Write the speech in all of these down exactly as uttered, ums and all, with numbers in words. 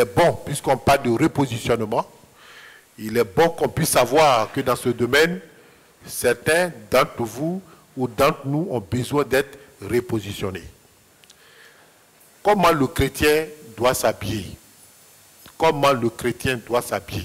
bon, puisqu'on parle de repositionnement, il est bon qu'on puisse savoir que dans ce domaine, certains d'entre vous ou d'entre nous ont besoin d'être repositionnés. Comment le chrétien doit s'habiller? Comment le chrétien doit s'habiller?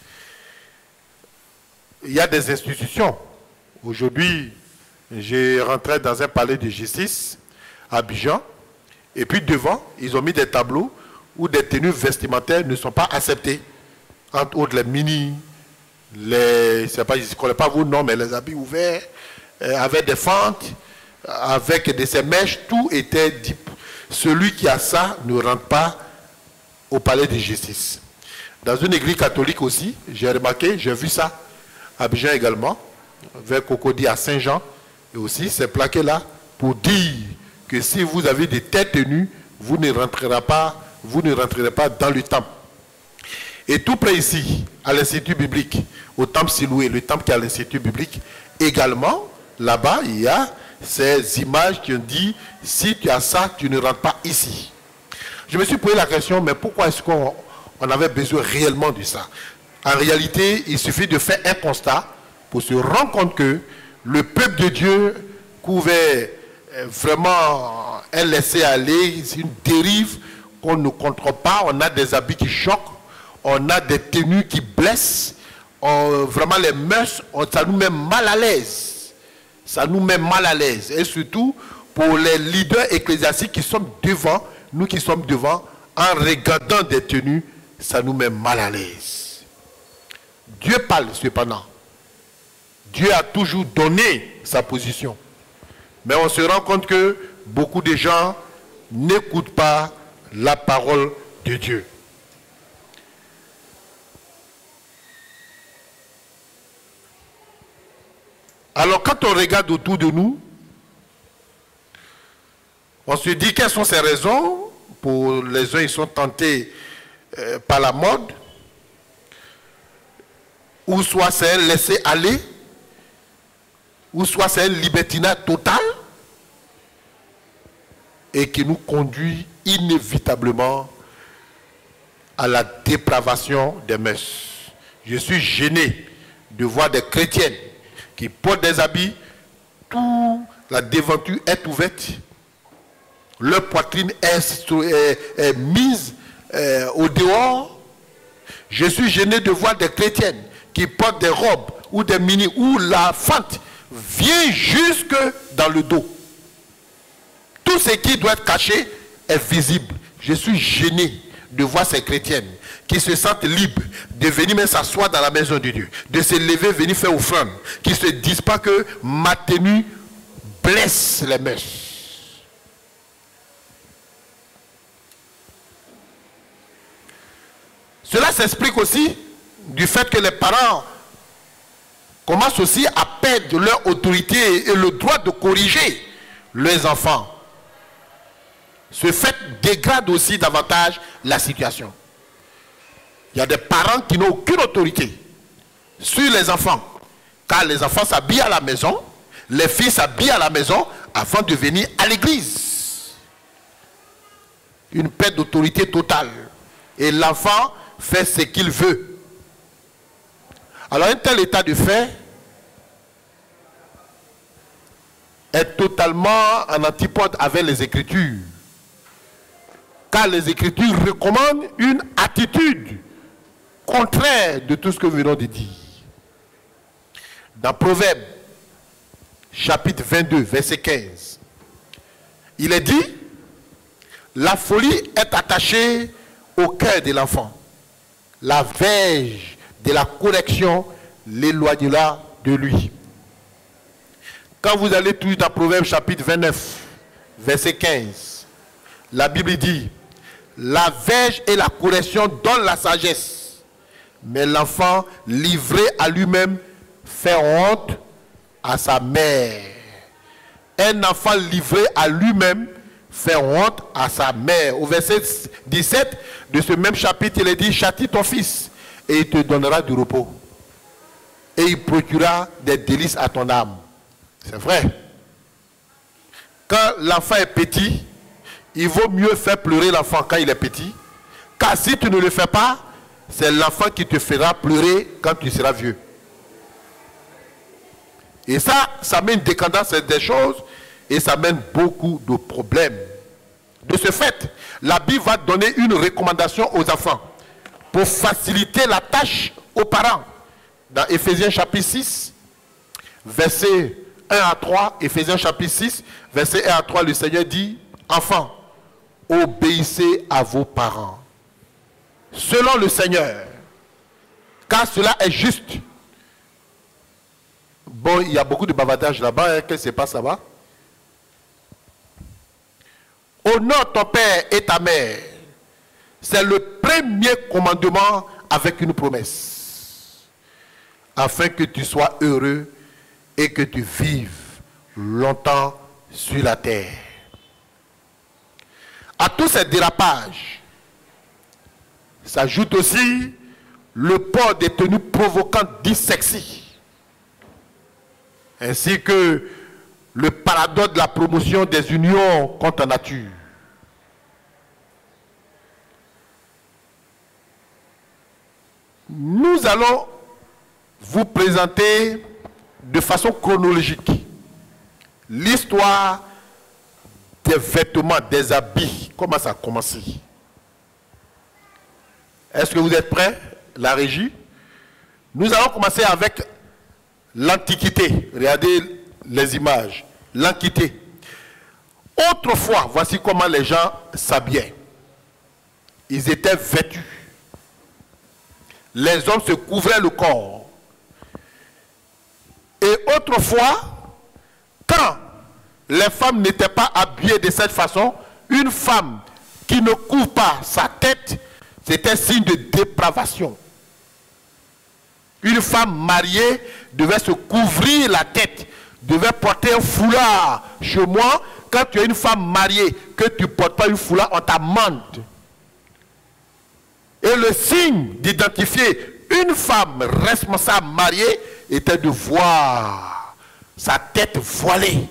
Il y a des institutions. Aujourd'hui, j'ai rentré dans un palais de justice à Abidjan, et puis devant, ils ont mis des tableaux où des tenues vestimentaires ne sont pas acceptées. Entre autres, les mini, les, je ne connais pas vos noms, mais les habits ouverts, euh, avec des fentes, avec des ces mèches, tout était dit. Celui qui a ça ne rentre pas au palais de justice. Dans une église catholique aussi, j'ai remarqué, j'ai vu ça, à Abidjan également, vers Cocody à Saint-Jean, et aussi c'est plaqué là pour dire que si vous avez des têtes tenues, vous ne rentrerez pas, vous ne rentrerez pas dans le temple. Et tout près ici, à l'Institut biblique, au temple Siloué, le temple qui est à l'Institut biblique, également, là-bas, il y a ces images qui ont dit, si tu as ça, tu ne rentres pas ici. Je me suis posé la question, mais pourquoi est-ce qu'on on avait besoin réellement de ça? En réalité, il suffit de faire un constat pour se rendre compte que le peuple de Dieu couvait vraiment un laisser-aller, une dérive qu'on ne contrôle pas. On a des habits qui choquent, on a des tenues qui blessent, on, vraiment les mœurs, on, ça nous met mal à l'aise. Ça nous met mal à l'aise. Et surtout pour les leaders ecclésiastiques qui sont devant, nous qui sommes devant, en regardant des tenues, ça nous met mal à l'aise. Dieu parle cependant. Dieu a toujours donné sa position. Mais on se rend compte que beaucoup de gens n'écoutent pas la parole de Dieu. Alors quand on regarde autour de nous, on se dit quelles sont ces raisons. Pour les uns, ils sont tentés euh, par la mode, ou soit c'est un laisser-aller, ou soit c'est un libertinat total, et qui nous conduit inévitablement à la dépravation des mœurs. Je suis gêné de voir des chrétiennes qui portent des habits, toute la devanture est ouverte, leur poitrine est, est, est mise euh, au dehors. Je suis gêné de voir des chrétiennes qui portent des robes ou des mini, où la fente vient jusque dans le dos. Tout ce qui doit être caché est visible. Je suis gêné de voir ces chrétiennes qui se sentent libres de venir même s'asseoir dans la maison de Dieu, de se lever, venir faire offrande, qui ne se disent pas que ma tenue blesse les mœurs. Cela s'explique aussi du fait que les parents commencent aussi à perdre leur autorité et le droit de corriger leurs enfants. Ce fait dégrade aussi davantage la situation. Il y a des parents qui n'ont aucune autorité sur les enfants, car les enfants s'habillent à la maison, les filles s'habillent à la maison avant de venir à l'église. Une perte d'autorité totale. Et l'enfant fait ce qu'il veut. Alors un tel état de fait est totalement en antipode avec les Écritures. Car les Écritures recommandent une attitude contraire de tout ce que nous venons de dire. Dans Proverbe, chapitre vingt-deux, verset quinze, il est dit, la folie est attachée au cœur de l'enfant. La verge de la correction l'éloignera de lui. Quand vous allez tout dans Proverbe chapitre vingt-neuf, verset quinze, la Bible dit, la verge et la correction donnent la sagesse, mais l'enfant livré à lui-même fait honte à sa mère. Un enfant livré à lui-même fait honte à sa mère. Au verset dix-sept de ce même chapitre, il est dit, châtie ton fils et il te donnera du repos. Et il procurera des délices à ton âme. C'est vrai. Quand l'enfant est petit, il vaut mieux faire pleurer l'enfant quand il est petit Car si tu ne le fais pas, c'est l'enfant qui te fera pleurer quand tu seras vieux. Et ça, ça met une décadence des choses et ça mène beaucoup de problèmes. De ce fait, la Bible va donner une recommandation aux enfants pour faciliter la tâche aux parents. Dans Éphésiens chapitre six, versets un à trois, Éphésiens chapitre six, verset un à trois, le Seigneur dit, « Enfants, obéissez à vos parents, selon le Seigneur, car cela est juste. » Bon, il y a beaucoup de bavardage là-bas, hein, qu'est-ce qui se passe là-bas? Honore ton père et ta mère. C'est le premier commandement avec une promesse. Afin que tu sois heureux et que tu vives longtemps sur la terre. À tous ces dérapages, s'ajoute aussi le port des tenues provocantes dites sexy, ainsi que le paradoxe de la promotion des unions contre nature. Nous allons vous présenter de façon chronologique l'histoire des vêtements, des habits, comment ça a commencé. Est-ce que vous êtes prêts, la régie? Nous allons commencer avec l'Antiquité. Regardez les images. L'Antiquité. Autrefois, voici comment les gens s'habillaient. Ils étaient vêtus. Les hommes se couvraient le corps. Et autrefois, quand les femmes n'étaient pas habillées de cette façon, une femme qui ne couvre pas sa tête, c'était signe de dépravation. Une femme mariée devait se couvrir la tête, devait porter un foulard. Chez moi, quand tu es une femme mariée, que tu ne portes pas un foulard, on t'amende. Et le signe d'identifier une femme responsable mariée était de voir sa tête voilée.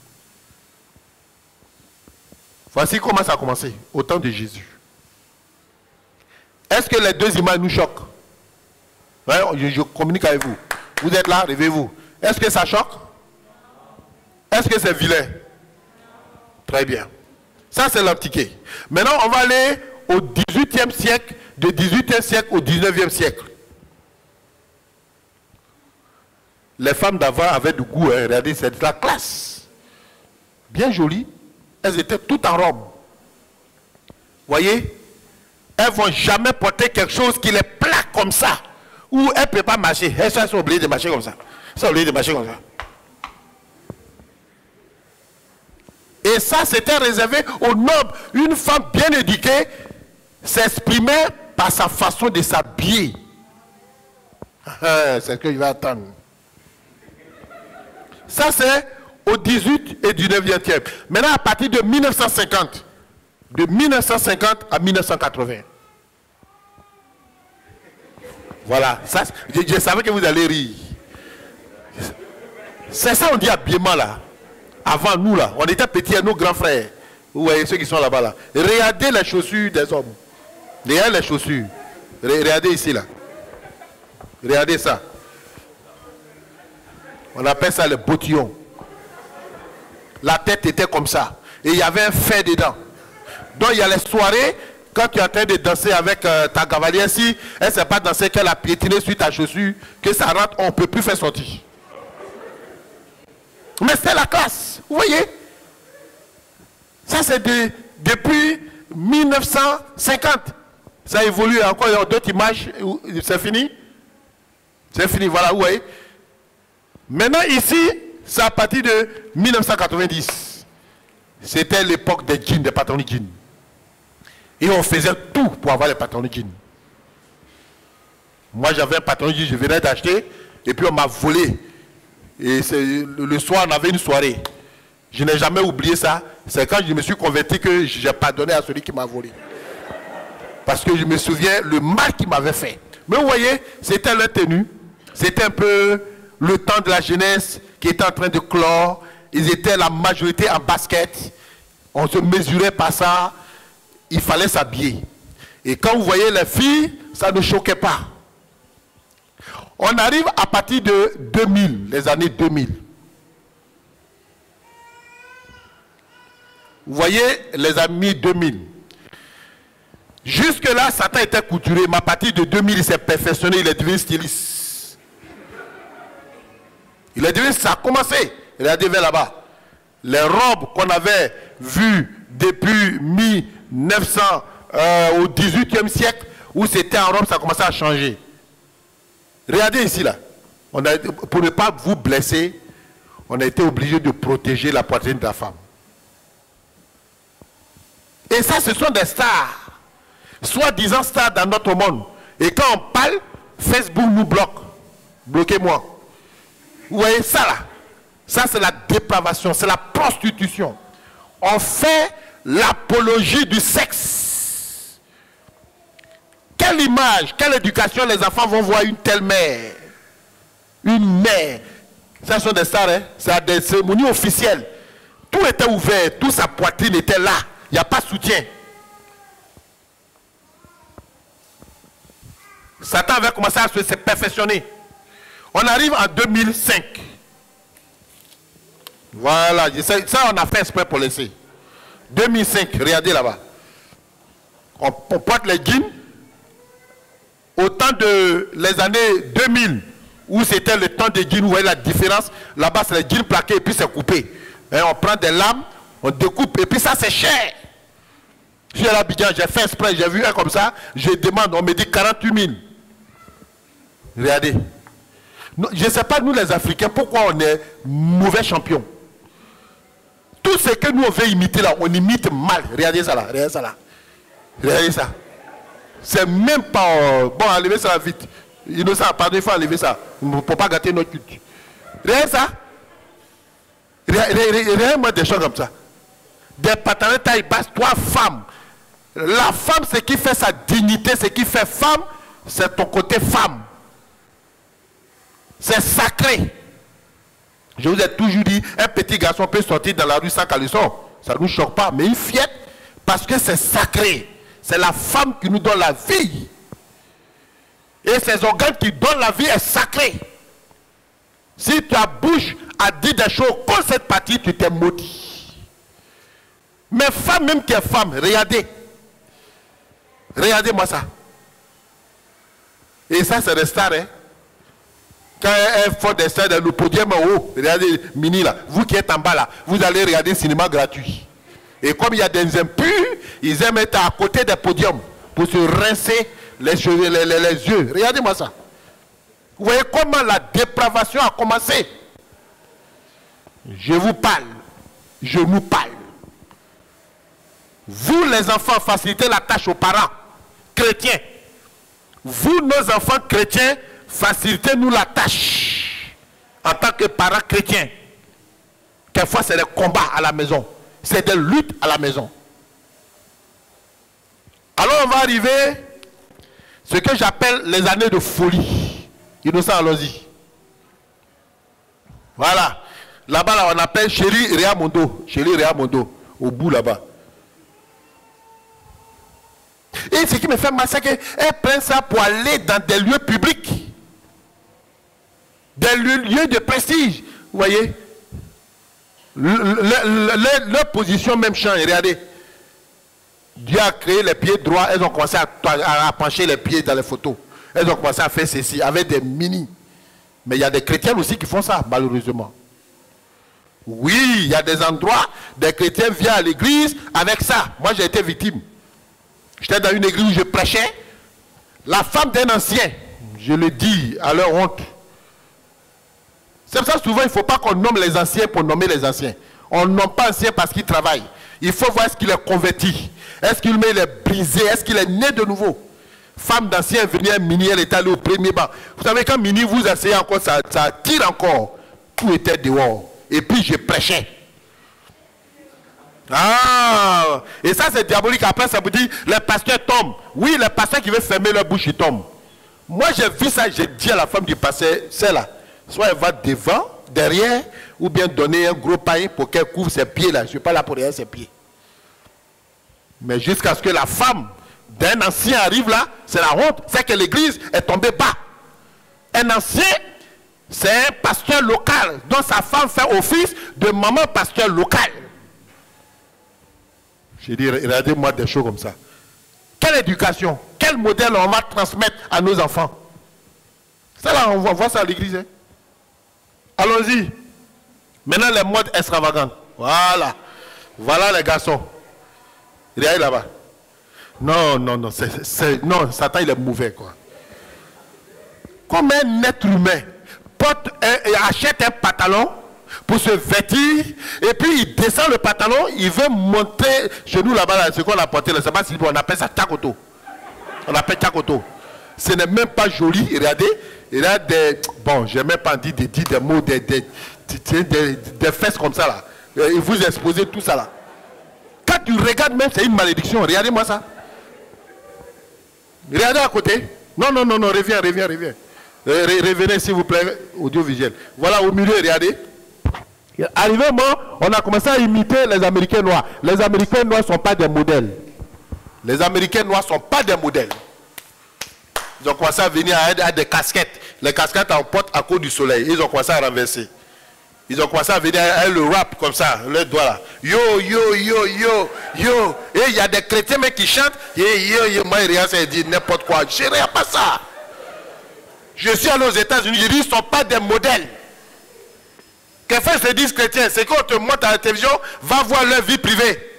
Voici comment ça a commencé, au temps de Jésus. Est-ce que les deux images nous choquent? Ouais, je, je communique avec vous. Vous êtes là, réveillez-vous. Est-ce que ça choque? Est-ce que c'est vilain? Très bien. Ça, c'est l'Antiquité. Maintenant, on va aller au dix-huitième siècle, du dix-huitième siècle au dix-neuvième siècle. Les femmes d'avant avaient du goût, hein. Regardez, c'est de la classe. Bien jolies. Elles étaient toutes en robe. Voyez? Elles ne vont jamais porter quelque chose qui les plaque comme ça. Ou elles ne peuvent pas marcher. Elles sont obligées de marcher comme ça. Elles sont obligées de marcher comme ça. Et ça, c'était réservé aux nobles. Une femme bien éduquée s'exprimait par sa façon de s'habiller. C'est ce que je vais attendre. Ça, c'est au dix-huit et dix-neuvième siècle. Maintenant, à partir de mille neuf cent cinquante, de mille neuf cent cinquante à mille neuf cent quatre-vingts. Voilà, ça, je, je savais que vous allez rire. C'est ça, on dit habillement là. Avant nous là, on était petits, nos grands frères. Vous voyez ceux qui sont là-bas là. Regardez les chaussures des hommes. Regardez les chaussures. Regardez ici là. Regardez ça. On appelle ça le bottillon. La tête était comme ça. Et il y avait un fer dedans. Donc il y a les soirées, quand tu es en train de danser avec euh, ta cavalière, si elle ne sait pas danser, qu'elle a piétiné sur ta chaussure, que ça rentre, on ne peut plus faire sortir. Mais c'est la classe. Vous voyez? Ça c'est de, depuis mille neuf cent cinquante. Ça évolue encore, il y a d'autres images. C'est fini? C'est fini, voilà, vous voyez? Maintenant ici, c'est à partir de mille neuf cent quatre-vingt-dix. C'était l'époque des jeans, des pantalons de jeans. Et on faisait tout pour avoir les pantalons de jeans. Moi j'avais un pantalon de jeans, je venais d'acheter, et puis on m'a volé. Et le soir, on avait une soirée. Je n'ai jamais oublié ça. C'est quand je me suis converti que j'ai pardonné à celui qui m'a volé. Parce que je me souviens le mal qu'il m'avait fait. Mais vous voyez, c'était leur tenue. C'était un peu le temps de la jeunesse qui était en train de clore. Ils étaient la majorité en basket. On se mesurait par ça. Il fallait s'habiller. Et quand vous voyez les filles, ça ne choquait pas. On arrive à partir de deux mille, les années deux mille. Vous voyez les amis deux mille. Jusque-là, Satan était couturé, mais à partir de deux mille, il s'est perfectionné, il est devenu styliste. Il est devenu, ça a commencé. Regardez vers là-bas. Les robes qu'on avait vues depuis mille neuf cents euh, au dix-huitième siècle, où c'était en robe, ça a commencé à changer. Regardez ici, là. On a, pour ne pas vous blesser, on a été obligé de protéger la poitrine de la femme. Et ça, ce sont des stars. Soi-disant stars dans notre monde. Et quand on parle, Facebook nous bloque. Bloquez-moi. Vous voyez ça là? Ça, c'est la dépravation, c'est la prostitution. On fait l'apologie du sexe. Quelle image, quelle éducation les enfants vont voir une telle mère? Une mère. Ça sont des stars, hein? C'est des cérémonies officielles. Tout était ouvert, toute sa poitrine était là. Il n'y a pas de soutien. Satan avait commencé à se perfectionner. On arrive en deux mille cinq. Voilà, ça on a fait exprès pour laisser. deux mille cinq, regardez là-bas. On, on porte les jeans. Au temps de les années deux mille, où c'était le temps des jeans, vous voyez la différence. Là-bas, c'est les jeans plaqués et puis c'est coupé. Et on prend des lames, on découpe, et puis ça c'est cher. Je suis à l'Abidjan, j'ai fait exprès, j'ai vu un comme ça, je demande, on me dit quarante-huit mille. Regardez. Je ne sais pas, nous les Africains, pourquoi on est mauvais champions. Tout ce que nous on veut imiter là, on imite mal. Regardez ça là, regardez ça là. Regardez ça. C'est même pas... Euh, bon, enlevez ça vite. Innocent, pardon, il faut enlever ça. Pour ne pas gâter notre culture. Regardez ça. Regardez-moi des choses comme ça. Des pantalons taille basse, trois femmes. La femme, ce qui fait sa dignité, ce qui fait femme, c'est ton côté femme. C'est sacré. Je vous ai toujours dit, un petit garçon peut sortir dans la rue sans caleçon. Ça ne nous choque pas, mais une fillette, parce que c'est sacré. C'est la femme qui nous donne la vie. Et ces organes qui donnent la vie est sacré. Si ta bouche a dit des choses comme cette partie, tu t'es maudit. Mais femme, même qui est femme, regardez. Regardez-moi ça. Et ça, c'est des stars, hein. Quand elles font des stars dans le podium en haut, regardez, Mini là, vous qui êtes en bas là, vous allez regarder le cinéma gratuit. Et comme il y a des impurs, ils aiment être à côté des podiums pour se rincer les, cheveux, les, les, les yeux. Regardez-moi ça. Vous voyez comment la dépravation a commencé. Je vous parle. Je nous parle. Vous les enfants, facilitez la tâche aux parents chrétiens. Vous, nos enfants chrétiens, facilitez-nous la tâche en tant que parents chrétiens. Quelquefois, c'est des combats à la maison. C'est des luttes à la maison. Alors, on va arriver à ce que j'appelle les années de folie. Innocent, allons-y. Voilà. Là-bas, là, on appelle Chéri Réamondo. Chéri Réamondo. Au bout, là-bas. Et ce qui me fait mal, c'est qu'elle prend ça pour aller dans des lieux publics. Des lieux de prestige. Vous voyez? Le, le, le, le, leur position même change. Regardez. Dieu a créé les pieds droits. Elles ont commencé à, à, à pencher les pieds dans les photos. Elles ont commencé à faire ceci avec des mini. Mais il y a des chrétiens aussi qui font ça, malheureusement. Oui, il y a des endroits, des chrétiens viennent à l'église avec ça. Moi, j'ai été victime. J'étais dans une église où je prêchais. La femme d'un ancien, je le dis à leur honte. C'est pour ça souvent, il ne faut pas qu'on nomme les anciens pour nommer les anciens. On ne nomme pas ancien parce qu'il travaille. Il faut voir est-ce qu'il est converti. Est-ce qu'il est brisé? Est-ce qu'il est né de nouveau? Femme d'ancien venait Mini, elle est allée au premier banc. Vous savez, quand Mini vous asseyez encore, ça, ça tire encore. Tout était dehors. Et puis je prêchais. Ah! Et ça c'est diabolique. Après ça vous dit, les pasteurs tombent. Oui, les pasteurs qui veulent fermer leur bouche, ils tombent. Moi j'ai vu ça, j'ai dit à la femme du pasteur, c'est là. Soit elle va devant, derrière, ou bien donner un gros pain pour qu'elle couvre ses pieds là. Je ne suis pas là pour derrière ses pieds. Mais jusqu'à ce que la femme d'un ancien arrive là, c'est la honte. C'est que l'église est tombée bas. Un ancien, c'est un pasteur local dont sa femme fait office de maman pasteur local. Je dis, regardez-moi des choses comme ça. Quelle éducation, quel modèle on va transmettre à nos enfants? Ça là, on voit ça à l'église. Hein? Allons-y. Maintenant, les modes extravagants. Voilà. Voilà les garçons. Regardez là-bas. Non, non, non. c'est, c'est, non, Satan, il est mauvais, quoi. Comme un être humain porte un, et achète un pantalon pour se vêtir, et puis il descend le pantalon, il veut monter chez nous là-bas, là, ce qu'on a porté, là, c'est pas si on appelle ça takoto. On appelle takoto. Ce n'est même pas joli. Regardez, il y a des. Bon, je n'ai même pas dit de dire des mots, des, des, des, des, des fesses comme ça là. Et vous exposez tout ça là. Quand tu regardes même, c'est une malédiction. Regardez-moi ça. Regardez à côté. Non, non, non, non, reviens, reviens, reviens. Revenez s'il vous plaît, audiovisuel. Voilà au milieu, regardez. Arrivé un moment, on a commencé à imiter les Américains noirs. Les Américains noirs ne sont pas des modèles. Les Américains noirs ne sont pas des modèles. Ils ont commencé à venir à des casquettes. Les casquettes en portent à cause du soleil. Ils ont commencé à renverser. Ils ont commencé à venir avec le rap comme ça, le doigt là. Yo, yo, yo, yo, yo. Et il y a des chrétiens mais qui chantent. Yo, yo, yo. Moi, rien, ça dit n'importe quoi. Je ne sais pas ça. Je suis allé aux États-Unis, je dis, ils ne sont pas des modèles. Quelquefois, ils se disent chrétiens. C'est qu'on te montre à la télévision, va voir leur vie privée.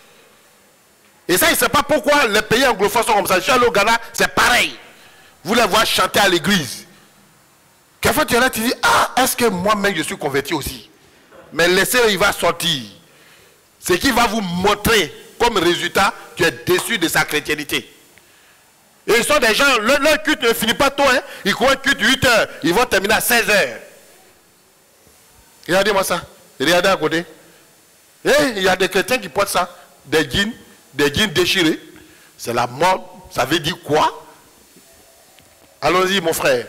Et ça, il ne sait pas pourquoi les pays anglophones sont comme ça. Je suis allé au Ghana, c'est pareil. Vous les voir chanter à l'église. Quelquefois, tu es là, tu dis, ah, est-ce que moi-même je suis converti aussi? Mais laissez, il va sortir. Ce qui va vous montrer comme résultat, tu es déçu de sa chrétienté. Et ils sont des gens, leur, leur culte ne finit pas tôt, hein. Ils courent un culte huit heures, ils vont terminer à seize heures. Regardez-moi ça. Regardez à côté. Et il y a des chrétiens qui portent ça. Des jeans, des jeans déchirés. C'est la mode. Ça veut dire quoi? Allons-y, mon frère.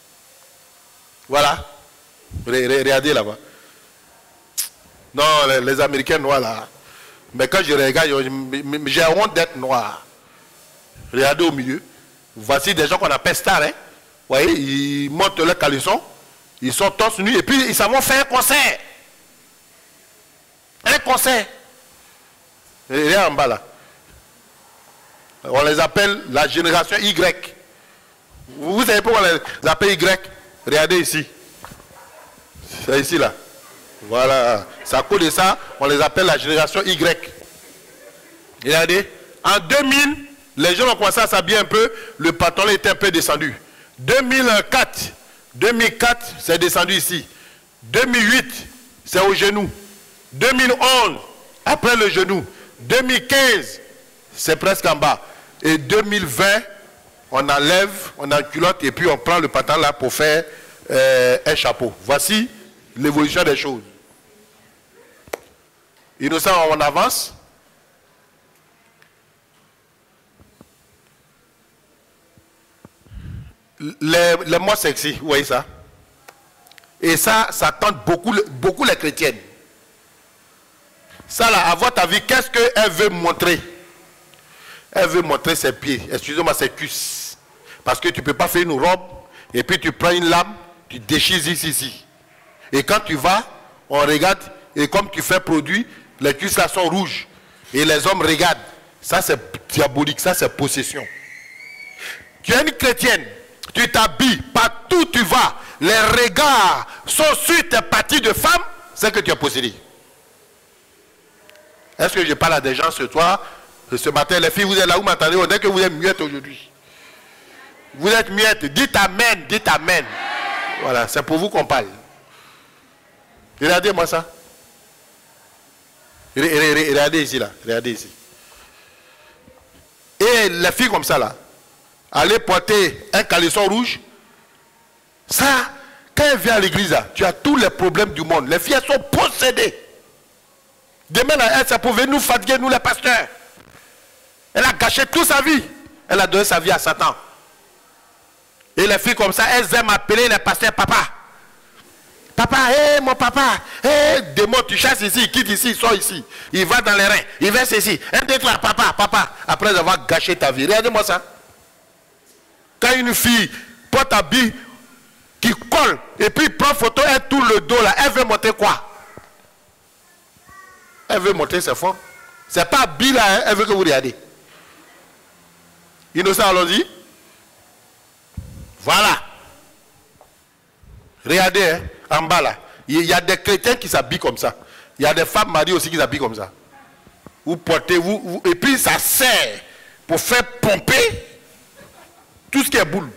Voilà. Regardez là-bas. Non, les, les Américains noirs là. Mais quand je regarde, j'ai honte d'être noir. Regardez au milieu. Voici des gens qu'on appelle stars. Hein. Vous voyez, ils montent leur caleçon. Ils sont torse nus. Et puis, ils savent faire un concert. Un concert. Et là en bas là. On les appelle la génération Y. Vous savez pourquoi on les appelle Y? Regardez ici. C'est ici là. Voilà. Ça coule de ça. On les appelle la génération Y. Regardez. En deux mille, les gens ont commencé à s'habiller un peu. Le pantalon était un peu descendu. deux mille quatre. deux mille quatre, c'est descendu ici. deux mille huit, c'est au genou. deux mille onze, après le genou. deux mille quinze, c'est presque en bas. Et deux mille vingt, on enlève, on enculotte et puis on prend le pantalon là pour faire euh, un chapeau. Voici l'évolution des choses. Innocent, on avance. Les, les mots sexy, vous voyez ça? Et ça, ça tente beaucoup, beaucoup les chrétiennes. Ça là, à votre avis, qu'est-ce qu'elle veut montrer? Elle veut montrer ses pieds, excusez-moi, ses cuisses. Parce que tu ne peux pas faire une robe, et puis tu prends une lame, tu déchires ici, ici. Et quand tu vas, on regarde, et comme tu fais produit, les cuisses là sont rouges. Et les hommes regardent. Ça c'est diabolique, ça c'est possession. Tu es une chrétienne. Tu t'habilles, partout où tu vas, les regards sont sur tes parties de femme, c'est que tu es possédé. Est-ce que je parle à des gens ce soir, ce matin, les filles, vous êtes là, vous m'entendez, on dit que vous êtes muette aujourd'hui. Vous êtes muette, dites amen, dites amen. Voilà, c'est pour vous qu'on parle. Regardez-moi ça. Regardez ici, là, regardez ici. Et les filles comme ça, là, aller porter un caleçon rouge, ça, quand elle vient à l'église, tu as tous les problèmes du monde. Les filles, elles sont possédées. Demain, elle, ça pouvait nous fatiguer, nous les pasteurs. Elle a gâché toute sa vie. Elle a donné sa vie à Satan. Et les filles comme ça, elles aiment appeler les pasteurs papa. Papa, hé, hey, mon papa, hé, hey, démon, tu chasses ici, il quitte ici, il sort ici. Il va dans les reins, il verse ici. Un, deux, trois, papa, papa. Après avoir gâché ta vie. Regardez-moi ça. Quand une fille porte un habit qui colle, et puis prend photo, elle tourne le dos là, elle veut monter quoi? Elle veut monter ses formes. C'est pas habit là, hein? Elle veut que vous regardiez. Innocent, allons-y. Voilà. Regardez, hein, en bas là. Il y a des chrétiens qui s'habillent comme ça. Il y a des femmes mariées aussi qui s'habillent comme ça. Vous portez, vous, vous, et puis ça sert pour faire pomper tout ce qui est boule.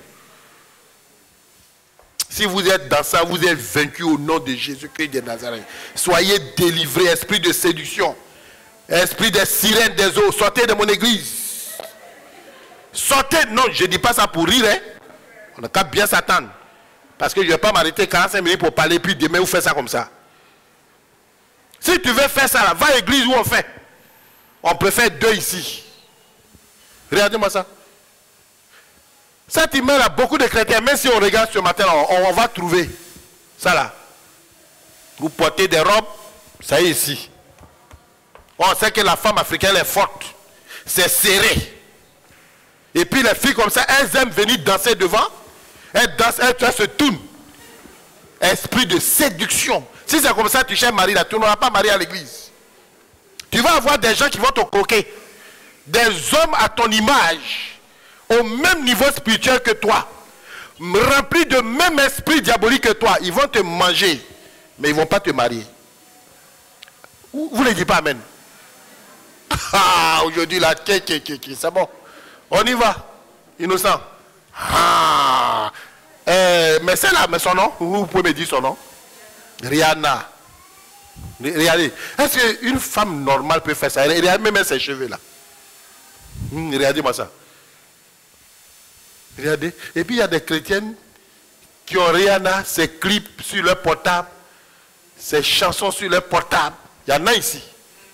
Si vous êtes dans ça, vous êtes vaincu au nom de Jésus-Christ de Nazareth. Soyez délivrés, esprit de séduction, esprit des sirènes des eaux, sortez de mon église. Sortez, non, je ne dis pas ça pour rire, hein. On n'a qu'à bien s'attendre. Parce que je ne vais pas m'arrêter quarante-cinq minutes pour parler, puis demain vous faites ça comme ça. Si tu veux faire ça, là, va à l'église où on fait. On préfère deux ici. Regardez-moi ça. Cette image a beaucoup de chrétiens, même si on regarde ce matin, on, on va trouver ça là. Vous portez des robes, ça y est ici. On sait que la femme africaine est forte. C'est serré. Et puis les filles comme ça, elles aiment venir danser devant. Elles dansent, elles se tournent. Esprit de séduction. Si c'est comme ça, tu cherches Marie là, tu n'auras pas Marie à l'église. Tu vas avoir des gens qui vont te coquer. Des hommes à ton image, au même niveau spirituel que toi, remplis de même esprit diabolique que toi. Ils vont te manger, mais ils ne vont pas te marier. Vous ne les dites pas amen. Ah, aujourd'hui, là, c'est bon. On y va. Innocent. Ah. Euh, mais c'est là, mais son nom, vous pouvez me dire son nom? Rihanna. Regardez. Est-ce qu'une femme normale peut faire ça? Regardez même ses cheveux là. Hum, regardez-moi ça. Regardez. Et puis il y a des chrétiennes qui ont Rihanna, ses clips sur leur portable, ses chansons sur leur portable. Il y en a ici.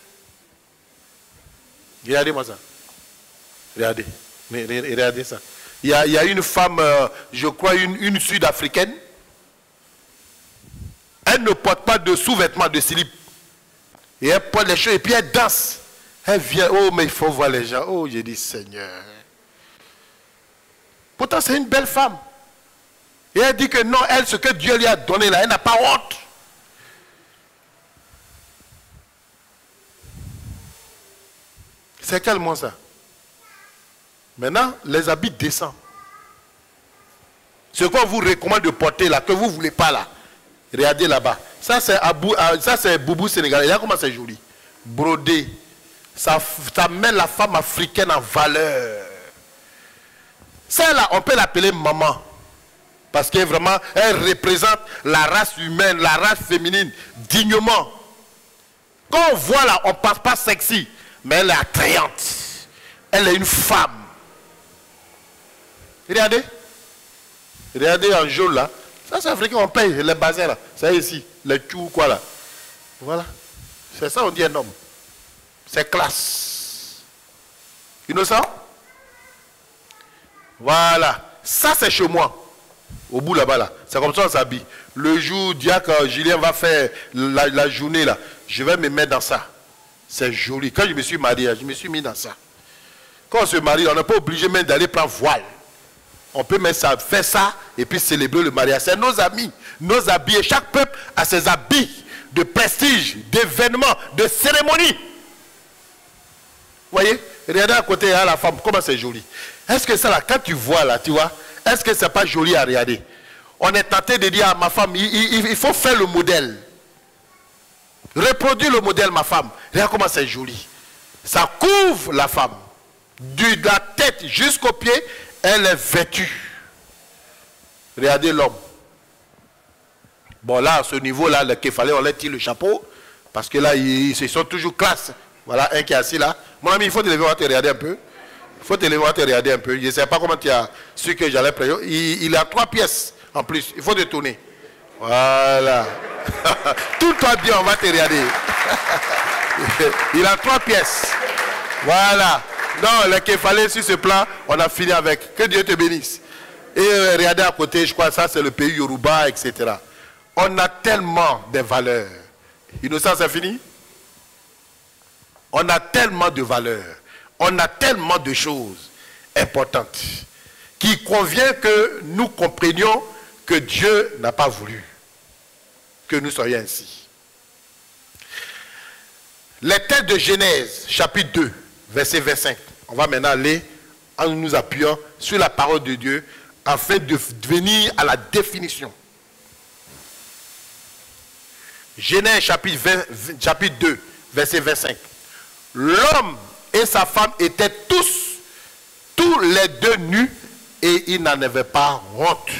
Regardez-moi ça. Regardez. Regardez ça. Il y a, il y a une femme, euh, je crois, une, une sud-africaine. Elle ne porte pas de sous-vêtements de slip. Et elle porte les cheveux et puis elle danse. Elle vient, oh, mais il faut voir les gens. Oh, j'ai dit, Seigneur. Pourtant, c'est une belle femme. Et elle dit que non, elle, ce que Dieu lui a donné là, elle n'a pas honte. C'est quel mot ça? Maintenant, les habits descendent. Ce qu'on vous recommande de porter là, que vous ne voulez pas là. Regardez là-bas. Ça, c'est Boubou sénégalais. Regarde comment c'est joli. Brodé. Ça, ça met la femme africaine en valeur. Celle-là, on peut l'appeler maman. Parce qu'elle vraiment, elle représente la race humaine, la race féminine, dignement. Quand on voit là, on ne passe pas sexy, mais elle est attrayante. Elle est une femme. Regardez. Regardez en jaune là. Ça c'est africain, on paye les bazins là. C'est ici, les tchou quoi là. Voilà. C'est ça on dit un homme. C'est classe. Innocent? Voilà. Ça c'est chez moi. Au bout là-bas là. C'est comme ça on s'habille. Le jour, diacre Julien va faire la, la journée là. Je vais me mettre dans ça. C'est joli. Quand je me suis marié, je me suis mis dans ça. Quand on se marie, on n'est pas obligé même d'aller prendre voile. On peut même ça, faire ça et puis célébrer le mariage. C'est nos amis, nos habits. Et chaque peuple a ses habits de prestige, d'événements, de cérémonies. Vous voyez? Regardez à côté à la femme, comment c'est joli. Est-ce que ça là, quand tu vois là, tu vois, est-ce que c'est pas joli à regarder? On est tenté de dire à ma femme, il, il, il faut faire le modèle. Reproduire le modèle, ma femme. Regarde comment c'est joli. Ça couvre la femme. De la tête jusqu'aux pieds, elle est vêtue. Regardez l'homme. Bon, là, à ce niveau-là, qu'il fallait, on leur tire le chapeau. Parce que là, ils, ils sont toujours classe. Voilà, un qui est assis là. Mon ami, il faut te lever, on va te regarder un peu. Il faut te lever, on va te regarder un peu. Je ne sais pas comment tu as su que j'allais prendre. Il, il a trois pièces en plus. Il faut te tourner. Voilà. Tout toi bien, on va te regarder. Il a trois pièces. Voilà. Non, le Kéfalé sur ce plan, on a fini avec. Que Dieu te bénisse. Et euh, regardez à côté, je crois que ça c'est le pays Yoruba, et cetera. On a tellement de valeurs. Innocent, c'est fini? On a tellement de valeurs. On a tellement de choses importantes qu'il convient que nous comprenions que Dieu n'a pas voulu que nous soyons ainsi. Les textes de Genèse, chapitre deux, verset vingt-cinq. On va maintenant aller en nous appuyant sur la parole de Dieu afin de venir à la définition. Genèse chapitre, vingt, chapitre deux, verset vingt-cinq. L'homme et sa femme étaient tous, tous les deux nus et ils n'en avaient pas honte.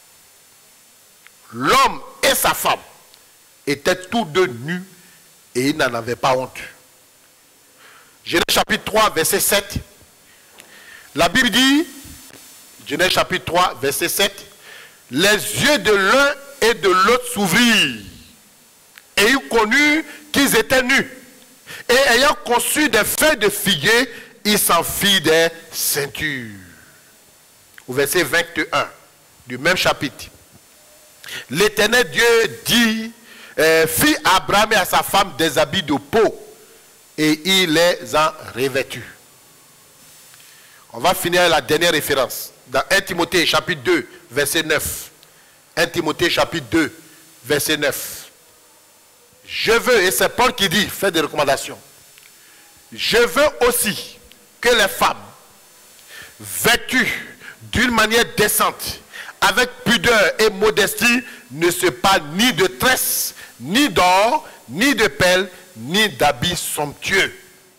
L'homme et sa femme étaient tous deux nus et ils n'en avaient pas honte. Genèse chapitre trois, verset sept. La Bible dit, Genèse chapitre trois, verset sept, les yeux de l'un et de l'autre s'ouvrirent et ils connurent qu'ils étaient nus. Et ayant conçu des feuilles de figuier, ils s'en firent des ceintures. Au verset vingt et un du même chapitre. L'Éternel Dieu dit, euh, fit à Abraham et à sa femme des habits de peau et il les a revêtus. On va finir la dernière référence. Dans un Timothée chapitre deux, verset neuf. un Timothée chapitre deux, verset neuf. Je veux, et c'est Paul qui dit, fait des recommandations. Je veux aussi que les femmes, vêtues d'une manière décente, avec pudeur et modestie, ne se passent ni de tresses, ni d'or, ni de perles, ni d'habits somptueux.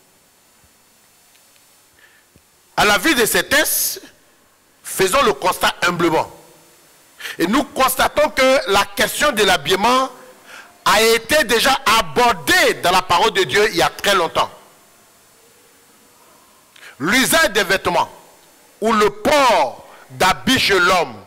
À la vue de ces textes, faisons le constat humblement. Et nous constatons que la question de l'habillement a été déjà abordée dans la parole de Dieu il y a très longtemps. L'usage des vêtements ou le port d'habits chez l'homme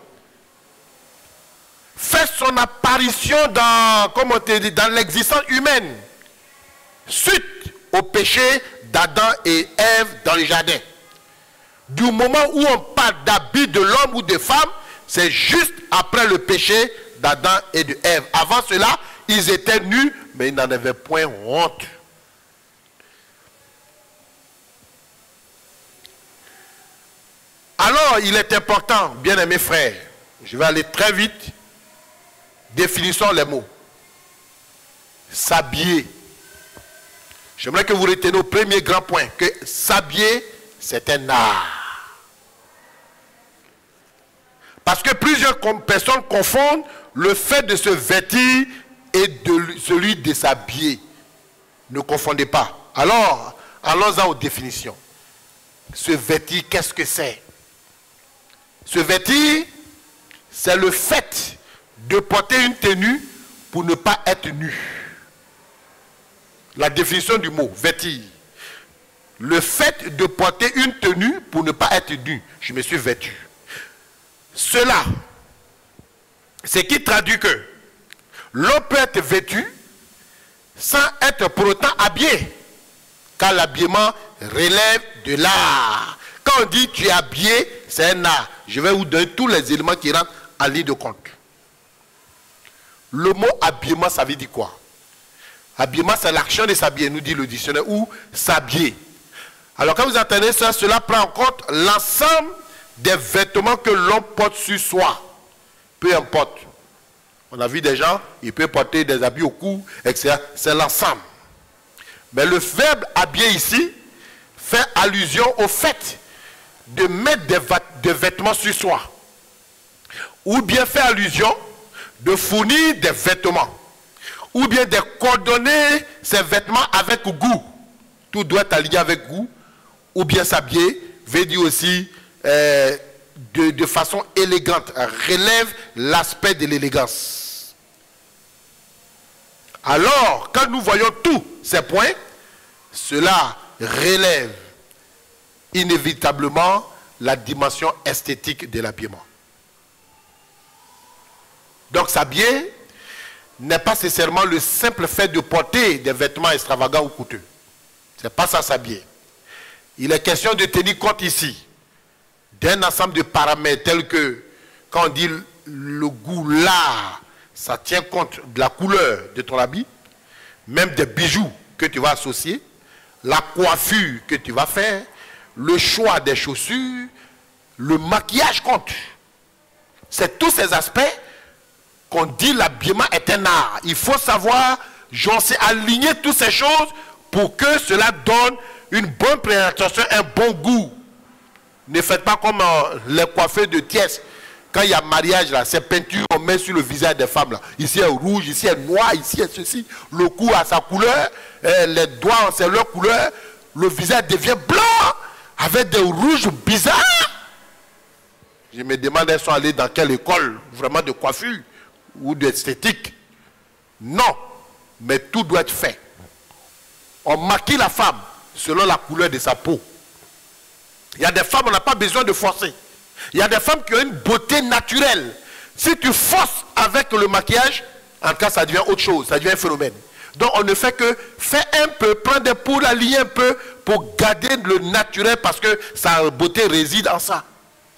fait son apparition dans, comment on te dit, dans l'existence humaine suite au péché d'Adam et Ève dans le jardin. Du moment où on parle d'habits de l'homme ou de femme, c'est juste après le péché d'Adam et de Ève. Avant cela, ils étaient nus, mais ils n'en avaient point honte. Alors, il est important, bien-aimés frères, je vais aller très vite, définissons les mots. S'habiller. J'aimerais que vous reteniez au premier grand point, que s'habiller, c'est un art. Parce que plusieurs personnes confondent le fait de se vêtir et de celui de s'habiller. Ne confondez pas. Alors, allons-en aux définitions. Se vêtir, qu'est-ce que c'est? Se vêtir, c'est le fait de porter une tenue pour ne pas être nu. La définition du mot, vêtir. Le fait de porter une tenue pour ne pas être nu. Je me suis vêtu. Cela, c'est qui traduit que l'homme peut être vêtu sans être pour autant habillé. Car l'habillement relève de l'art. Quand on dit tu es habillé, c'est un art. Je vais vous donner tous les éléments qui rentrent en ligne de compte. Le mot habillement, ça veut dire quoi? Habillement, c'est l'action de s'habiller, nous dit le dictionnaire, ou s'habiller. Alors quand vous entendez ça, cela prend en compte l'ensemble des vêtements que l'on porte sur soi. Peu importe. On a vu des gens, ils peuvent porter des habits au cou, et cetera. C'est l'ensemble. Mais le verbe habiller ici fait allusion au fait de mettre des, des vêtements sur soi. Ou bien fait allusion de fournir des vêtements. Ou bien de coordonner ces vêtements avec goût. Tout doit être aligné avec goût. Ou bien s'habiller veut dire aussi euh, de, de façon élégante. Relève l'aspect de l'élégance. Alors, quand nous voyons tous ces points, cela relève inévitablement la dimension esthétique de l'habillement. Donc s'habiller n'est pas nécessairement le simple fait de porter des vêtements extravagants ou coûteux. Ce n'est pas ça s'habiller. Il est question de tenir compte ici d'un ensemble de paramètres tels que, quand on dit le goût, l'art, ça tient compte de la couleur de ton habit, même des bijoux que tu vas associer, la coiffure que tu vas faire, le choix des chaussures, le maquillage compte. C'est tous ces aspects qu'on dit l'habillement est un art. Il faut savoir, j'en sais, aligner toutes ces choses pour que cela donne une bonne présentation, un bon goût. Ne faites pas comme euh, les coiffeurs de Thiès. Quand il y a mariage, là, ces peintures qu'on met sur le visage des femmes. Là. Ici est rouge, ici est noir, ici est ceci. Le cou a sa couleur, euh, les doigts, c'est leur couleur. Le visage devient blanc avec des rouges bizarres. Je me demande, elles sont allées dans quelle école vraiment de coiffure ou d'esthétique? Non, mais tout doit être fait. On maquille la femme selon la couleur de sa peau. Il y a des femmes, on n'a pas besoin de forcer. Il y a des femmes qui ont une beauté naturelle. Si tu forces avec le maquillage, en cas ça devient autre chose, ça devient un phénomène. Donc on ne fait que faire un peu, prendre des poules, aligner un peu pour garder le naturel parce que sa beauté réside en ça.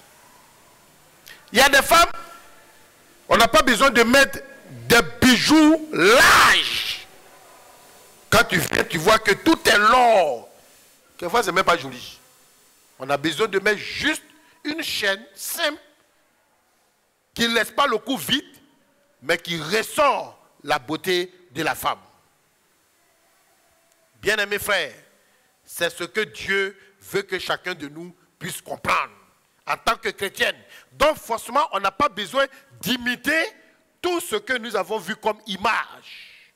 Il y a des femmes, on n'a pas besoin de mettre des bijoux larges. Quand tu viens, tu vois que tout est long. Quelquefois, ce n'est même pas joli. On a besoin de mettre juste une chaîne simple qui ne laisse pas le cou vide, mais qui ressort la beauté de la femme. Bien-aimés frères, c'est ce que Dieu veut que chacun de nous puisse comprendre en tant que chrétienne. Donc forcément, on n'a pas besoin d'imiter tout ce que nous avons vu comme image.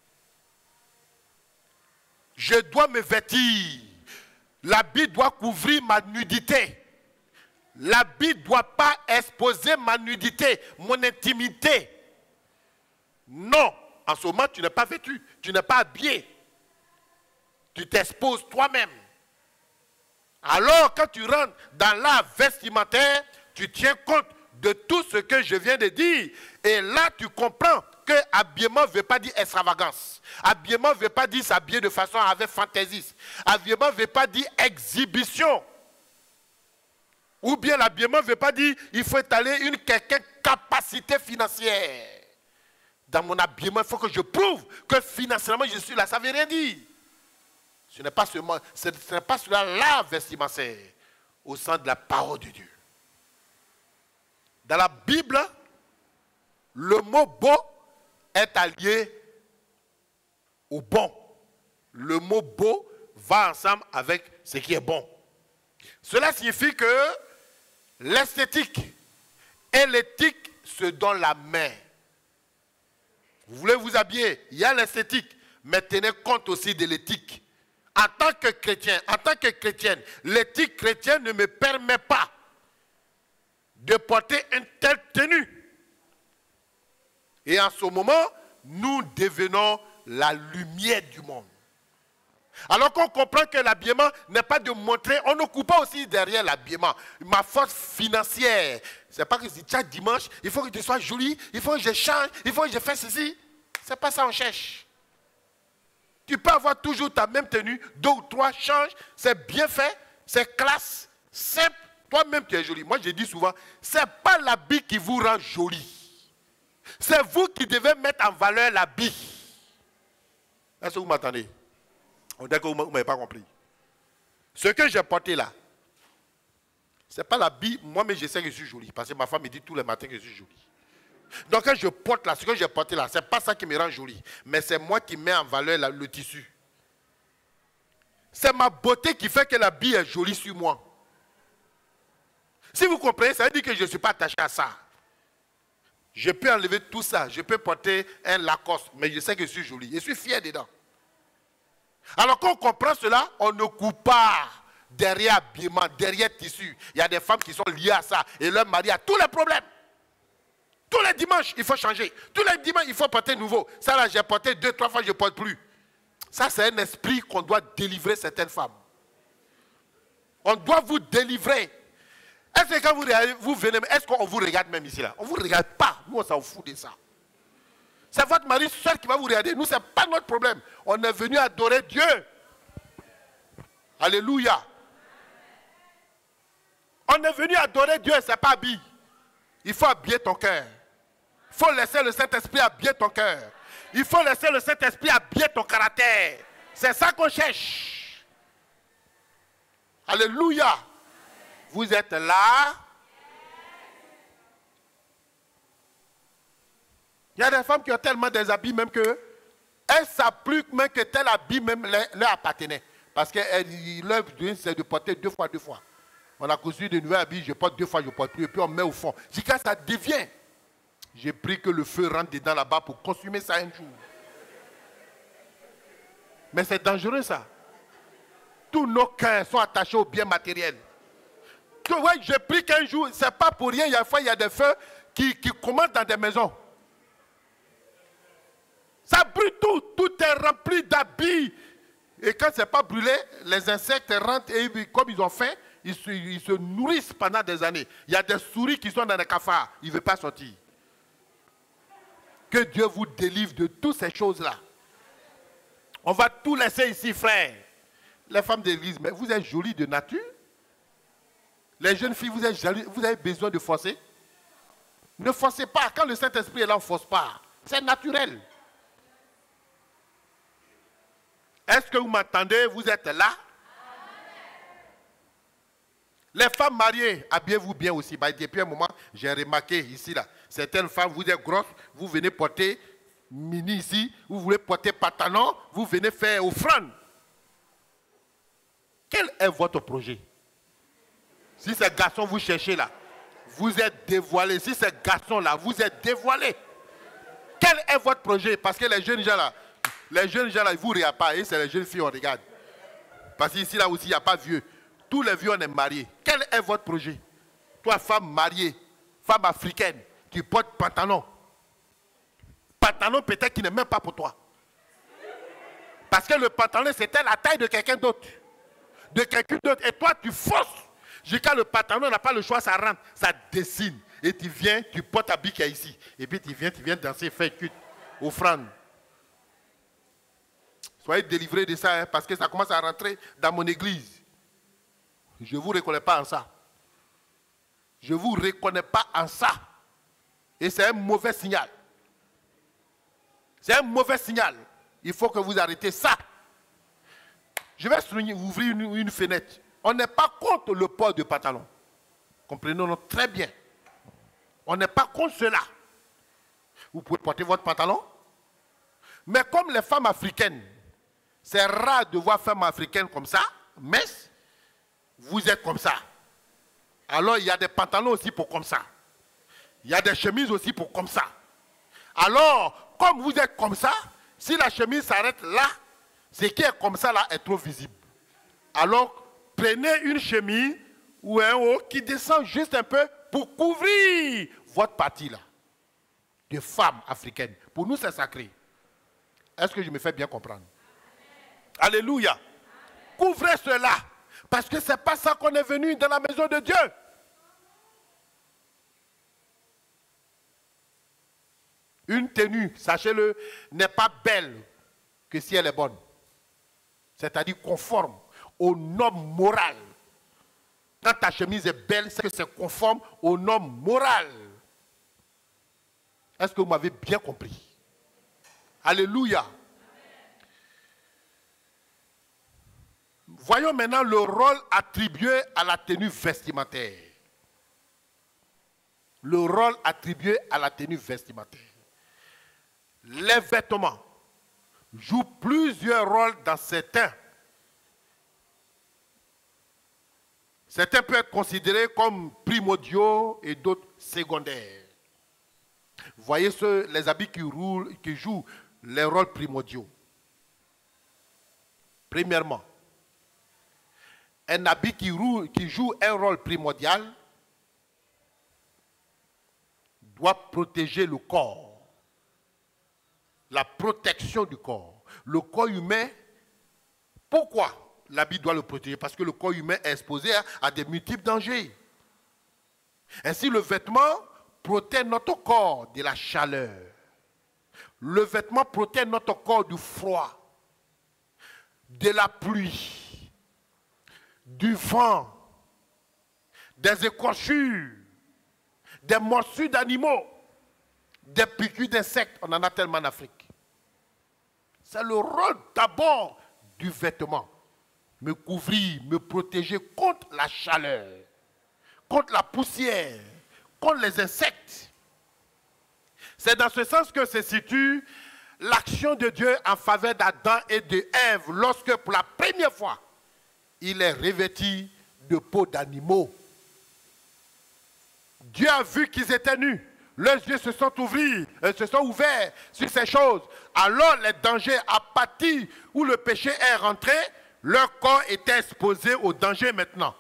Je dois me vêtir. L'habit doit couvrir ma nudité. L'habit ne doit pas exposer ma nudité, mon intimité. Non, en ce moment, tu n'es pas vêtu, tu n'es pas habillé. Tu t'exposes toi-même. Alors, quand tu rentres dans l'art vestimentaire, tu tiens compte de tout ce que je viens de dire. Et là, tu comprends que habillement ne veut pas dire extravagance. Habillement ne veut pas dire s'habiller de façon avec fantaisie. Habillement ne veut pas dire exhibition. Ou bien l'habillement ne veut pas dire il faut étaler une quelconque capacité financière. Dans mon habillement, il faut que je prouve que financièrement je suis là. Ça ne veut rien dire. Ce n'est pas seulement, ce n'est pas cela la vestimentaire au sein de la parole de Dieu. Dans la Bible, le mot beau est allié au bon. Le mot beau va ensemble avec ce qui est bon. Cela signifie que l'esthétique et l'éthique se donnent la main. Vous voulez vous habiller, il y a l'esthétique, mais tenez compte aussi de l'éthique. En tant que chrétien, en tant que chrétienne, l'éthique chrétienne ne me permet pas de porter une telle tenue. Et en ce moment, nous devenons la lumière du monde. Alors qu'on comprend que l'habillement n'est pas de montrer, on ne coupe pas aussi derrière l'habillement. Ma force financière, c'est pas que je dis, tiens, dimanche, il faut que tu sois jolie, il faut que je change, il faut que je fasse ceci. C'est pas ça qu'on cherche. Tu peux avoir toujours ta même tenue, deux ou trois changes, c'est bien fait, c'est classe, simple, toi-même tu es jolie. Moi je dis souvent, ce n'est pas l'habit qui vous rend jolie. C'est vous qui devez mettre en valeur l'habit. Est-ce que vous m'entendez? On dit que vous ne m'avez pas compris. Ce que j'ai porté là, ce n'est pas l'habit, moi-même je sais que je suis jolie, parce que ma femme me dit tous les matins que je suis jolie. Donc quand je porte là, ce que j'ai porté là, ce n'est pas ça qui me rend jolie, mais c'est moi qui mets en valeur la, le tissu. C'est ma beauté qui fait que l'habit est joli sur moi. Si vous comprenez, ça veut dire que je ne suis pas attaché à ça. Je peux enlever tout ça, je peux porter un Lacoste, mais je sais que je suis jolie, je suis fier dedans. Alors quand on comprend cela, on ne coupe pas derrière habillement, derrière tissu. Il y a des femmes qui sont liées à ça et leur mari a tous les problèmes. Tous les dimanches, il faut changer. Tous les dimanches, il faut porter nouveau. Ça là, j'ai porté deux, trois fois, je ne porte plus. Ça, c'est un esprit qu'on doit délivrer certaines femmes. On doit vous délivrer. Est-ce que quand vous, vous venez, est-ce qu'on vous regarde même ici là? On ne vous regarde pas. Nous, on s'en fout de ça. C'est votre mari seul qui va vous regarder. Nous, ce n'est pas notre problème. On est venu adorer Dieu. Alléluia. On est venu adorer Dieu, ce n'est pas habillé. Il faut habiller ton cœur. Il faut laisser le Saint-Esprit habiller ton cœur. Il faut laisser le Saint-Esprit habiller ton caractère. C'est ça qu'on cherche. Alléluia. Vous êtes là. Il y a des femmes qui ont tellement des habits même que elles s'appliquent même que tel habit même leur appartenait. Parce que leur but c'est de porter deux fois, deux fois. On a cousu de nouveaux habits, je porte deux fois, je porte plus, et puis on met au fond. Jusqu'à ça devient. J'ai pris que le feu rentre dedans là-bas pour consumer ça un jour. Mais c'est dangereux ça. Tous nos cœurs sont attachés aux biens matériels. Ouais, j'ai pris qu'un jour, c'est pas pour rien, il y a, il y a des feux qui, qui commencent dans des maisons. Ça brûle tout, tout est rempli d'habits. Et quand ce n'est pas brûlé, les insectes rentrent et comme ils ont faim, ils se, ils se nourrissent pendant des années. Il y a des souris qui sont dans les cafards, ils ne veulent pas sortir. Que Dieu vous délivre de toutes ces choses-là. On va tout laisser ici, frère. Les femmes d'église, mais vous êtes jolies de nature. Les jeunes filles, vous, êtes jolies, vous avez besoin de forcer. Ne forcez pas. Quand le Saint-Esprit est là, on ne force pas. C'est naturel. Est-ce que vous m'entendez? Vous êtes là? Les femmes mariées, habillez-vous bien aussi. Bah, depuis un moment, j'ai remarqué ici, là, certaines femmes, vous êtes grosses, vous venez porter mini ici, vous voulez porter pantalon, vous venez faire offrande. Quel est votre projet? Si c'est garçon, vous cherchez là, vous êtes dévoilé. Si c'est garçon là, vous êtes dévoilé. Quel est votre projet? Parce que les jeunes gens là, les jeunes gens là, ils ne vous regardent pas. Et c'est les jeunes filles, on regarde. Parce qu'ici là aussi, il n'y a pas de vieux. Tous les vieux, on est mariés. Quel est votre projet? Toi, femme mariée, femme africaine, qui porte pantalon. Pantalon peut-être qui n'est même pas pour toi. Parce que le pantalon, c'était la taille de quelqu'un d'autre. De quelqu'un d'autre. Et toi, tu forces. Jusqu'à le pantalon n'a pas le choix, ça rentre, ça dessine. Et tu viens, tu portes ta bique ici. Et puis tu viens, tu viens danser, faire culte, offrande. Soyez délivrés de ça, hein, parce que ça commence à rentrer dans mon église. Je ne vous reconnais pas en ça. Je ne vous reconnais pas en ça. Et c'est un mauvais signal. C'est un mauvais signal. Il faut que vous arrêtez ça. Je vais souligner, ouvrir une, une fenêtre. On n'est pas contre le port de pantalon. Comprenez-nous très bien. On n'est pas contre cela. Vous pouvez porter votre pantalon. Mais comme les femmes africaines, c'est rare de voir femmes africaines comme ça, mais vous êtes comme ça. Alors il y a des pantalons aussi pour comme ça. Il y a des chemises aussi pour comme ça. Alors, comme vous êtes comme ça, si la chemise s'arrête là, ce qui est comme ça là est trop visible. Alors, prenez une chemise ou un haut qui descend juste un peu pour couvrir votre partie là. De femmes africaines. Pour nous, c'est sacré. Est-ce que je me fais bien comprendre? Amen. Alléluia. Amen. Couvrez cela. Parce que ce n'est pas ça qu'on est venu dans la maison de Dieu. Une tenue, sachez-le, n'est pas belle que si elle est bonne. C'est-à-dire conforme aux normes morales. Quand ta chemise est belle, c'est que c'est conforme aux normes morales. Est-ce que vous m'avez bien compris? Alléluia. Amen. Voyons maintenant le rôle attribué à la tenue vestimentaire. Le rôle attribué à la tenue vestimentaire. Les vêtements jouent plusieurs rôles dans certains. Certains peuvent être considérés comme primordiaux et d'autres secondaires. Voyez ceux, les habits qui, roulent, qui jouent les rôles primordiaux. Premièrement, un habit qui, roule, qui joue un rôle primordial doit protéger le corps. La protection du corps. Le corps humain, pourquoi l'habit doit le protéger? Parce que le corps humain est exposé à, à des multiples dangers. Ainsi, le vêtement protège notre corps de la chaleur. Le vêtement protège notre corps du froid, de la pluie, du vent, des écorchures, des morsures d'animaux. des piqûres d'insectes. On en a tellement en Afrique. C'est le rôle d'abord du vêtement. Me couvrir, me protéger contre la chaleur, contre la poussière, contre les insectes. C'est dans ce sens que se situe l'action de Dieu en faveur d'Adam et d'Ève lorsque pour la première fois, il est revêtu de peau d'animaux. Dieu a vu qu'ils étaient nus. Leurs yeux se sont ouverts, euh, se sont ouverts sur ces choses. Alors les dangers à partir où le péché est rentré, leur corps était exposé au danger maintenant.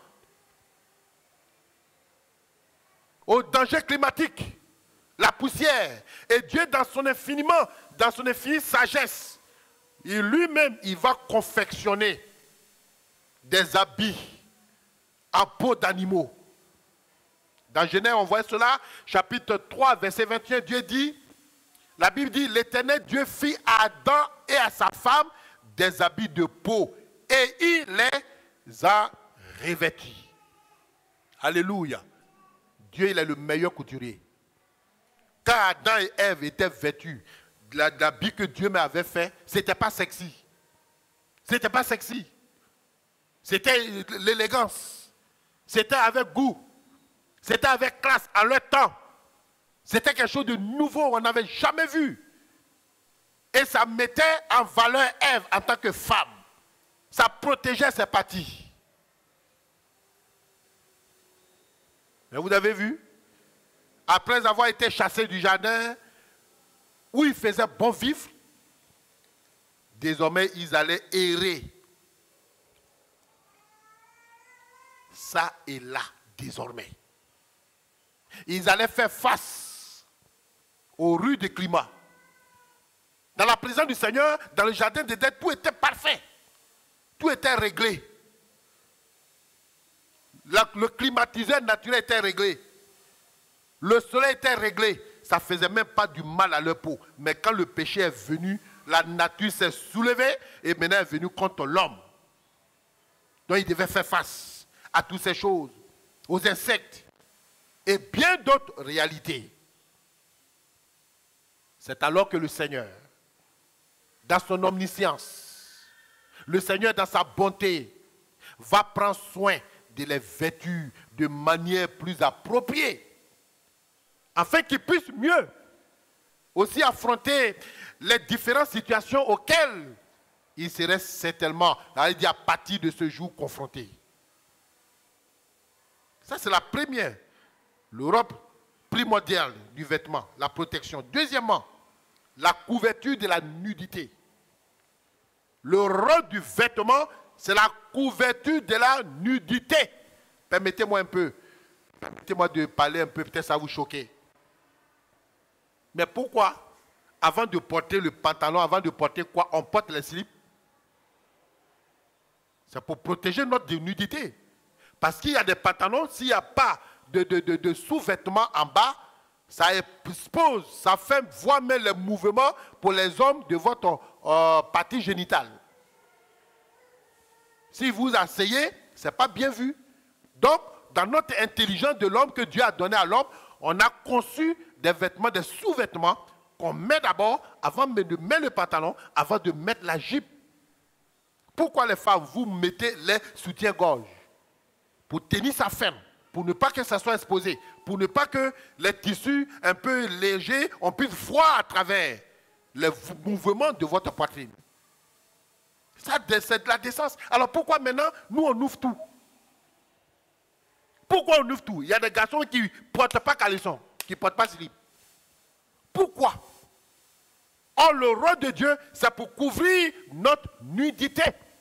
Au danger climatique, la poussière. Et Dieu, dans son infiniment, dans son infinie sagesse, il lui-même, il va confectionner des habits en peau d'animaux. Dans Genèse, on voit cela, chapitre trois, verset vingt et un, Dieu dit, la Bible dit, l'Éternel Dieu fit à Adam et à sa femme des habits de peau, et il les a revêtis. Alléluia. Dieu, il est le meilleur couturier. Quand Adam et Ève étaient vêtus, l'habit que Dieu m'avait fait, ce n'était pas sexy. Ce n'était pas sexy. C'était l'élégance. C'était avec goût. C'était avec classe en leur temps. C'était quelque chose de nouveau, on n'avait jamais vu. Et ça mettait en valeur Ève en tant que femme. Ça protégeait ses parties. Mais vous avez vu, après avoir été chassés du jardin, où ils faisaient bon vivre, désormais ils allaient errer. Ça et là, désormais. Ils allaient faire face aux rudes climats. Dans la présence du Seigneur, dans le jardin d'Éden, tout était parfait. Tout était réglé. La, le climatiseur naturel était réglé. Le soleil était réglé. Ça ne faisait même pas du mal à leur peau. Mais quand le péché est venu, la nature s'est soulevée et maintenant est venue contre l'homme. Donc il devait faire face à toutes ces choses, aux insectes et bien d'autres réalités. C'est alors que le Seigneur, dans son omniscience, le Seigneur dans sa bonté, va prendre soin de les vêtir de manière plus appropriée, afin qu'ils puissent mieux aussi affronter les différentes situations auxquelles ils seraient certainement, à partir de ce jour, confrontés. Ça, c'est la première, l'Europe primordiale du vêtement, la protection. Deuxièmement, la couverture de la nudité. Le rôle du vêtement, c'est la couverture de la nudité. Permettez-moi un peu, permettez-moi de parler un peu, peut-être ça va vous choquer. Mais pourquoi, avant de porter le pantalon, avant de porter quoi, on porte les slips? C'est pour protéger notre nudité. Parce qu'il y a des pantalons, s'il n'y a pas de, de, de, de sous-vêtements en bas, ça expose, ça fait voir même les mouvements pour les hommes de votre euh, partie génitale. Si vous asseyez, ce n'est pas bien vu. Donc, dans notre intelligence de l'homme que Dieu a donné à l'homme, on a conçu des vêtements, des sous-vêtements qu'on met d'abord, avant de mettre le pantalon, avant de mettre la jupe. Pourquoi les femmes, vous mettez les soutiens-gorge? Pour tenir sa femme, pour ne pas que ça soit exposé, pour ne pas que les tissus un peu légers, on puisse voir à travers les mouvements de votre poitrine. Ça, c'est de la décence. Alors pourquoi maintenant, nous, on ouvre tout? Pourquoi on ouvre tout? Il y a des garçons qui ne portent pas caleçon, qui ne portent pas slip. Pourquoi? Or, le rôle de Dieu, c'est pour couvrir notre nudité.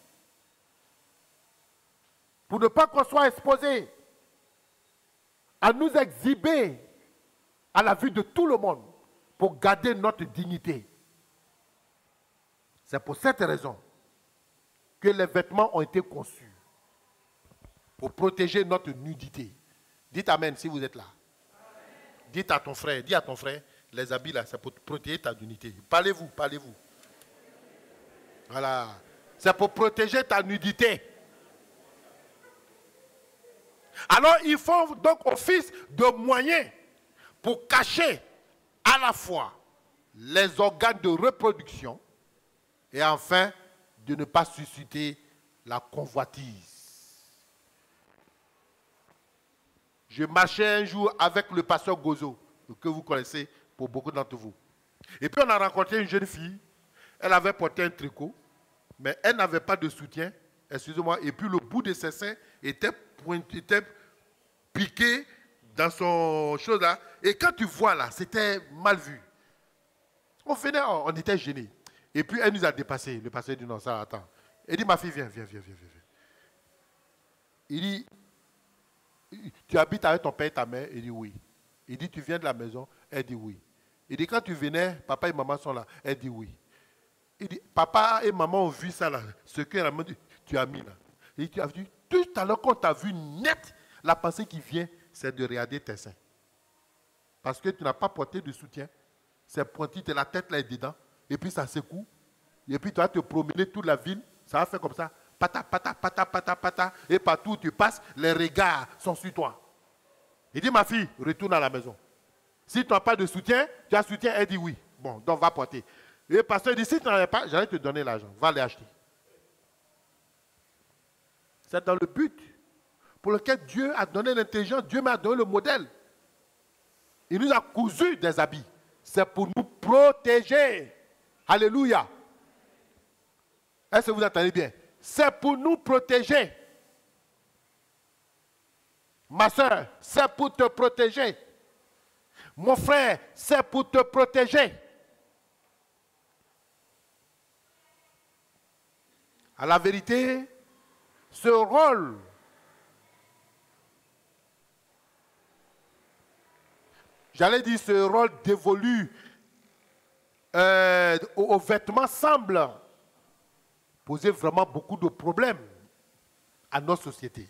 Pour ne pas qu'on soit exposé à nous exhiber à la vue de tout le monde, pour garder notre dignité. C'est pour cette raison que les vêtements ont été conçus, pour protéger notre nudité. Dites Amen si vous êtes là. Amen. Dites à ton frère, dis à ton frère, les habits là, c'est pour protéger ta nudité. Parlez-vous, parlez-vous. Voilà. C'est pour protéger ta nudité. Alors, ils font donc office de moyens pour cacher à la fois les organes de reproduction et enfin de ne pas susciter la convoitise. Je marchais un jour avec le pasteur Gozo, que vous connaissez pour beaucoup d'entre vous. Et puis on a rencontré une jeune fille, elle avait porté un tricot, mais elle n'avait pas de soutien, excusez-moi, et puis le bout de ses seins était, pointé, était piqué dans son chose là, et quand tu vois là, c'était mal vu. On venait, on était gênés. Et puis elle nous a dépassé. Le pasteur dit non, ça attends. Elle dit ma fille, viens, viens, viens, viens, viens. Il dit, tu habites avec ton père et ta mère? Il dit oui. Il dit, tu viens de la maison? Elle dit oui. Il dit, quand tu venais, papa et maman sont là? Elle dit oui. Il dit, papa et maman ont vu ça là, ce que la maman dit, tu as mis là. Il dit, tu as vu, tout à l'heure quand tu as vu net, la pensée qui vient, c'est de regarder tes seins. Parce que tu n'as pas porté de soutien. C'est pointu, la tête là est dedans. Et puis ça secoue. Et puis tu vas te promener toute la ville. Ça va faire comme ça. Pata, pata, pata, pata, pata. Et partout où tu passes, les regards sont sur toi. Il dit, ma fille, retourne à la maison. Si tu n'as pas de soutien, tu as soutien, elle dit oui. Bon, donc va porter. Et le pasteur dit, si tu n'en as pas, j'allais te donner l'argent. Va les acheter. C'est dans le but pour lequel Dieu a donné l'intelligence. Dieu m'a donné le modèle. Il nous a cousu des habits. C'est pour nous protéger. Alléluia. Est-ce que vous entendez bien? C'est pour nous protéger. Ma soeur, c'est pour te protéger. Mon frère, c'est pour te protéger. À la vérité, ce rôle J'allais dire ce rôle dévolu euh, aux, aux vêtements semble poser vraiment beaucoup de problèmes à nos sociétés.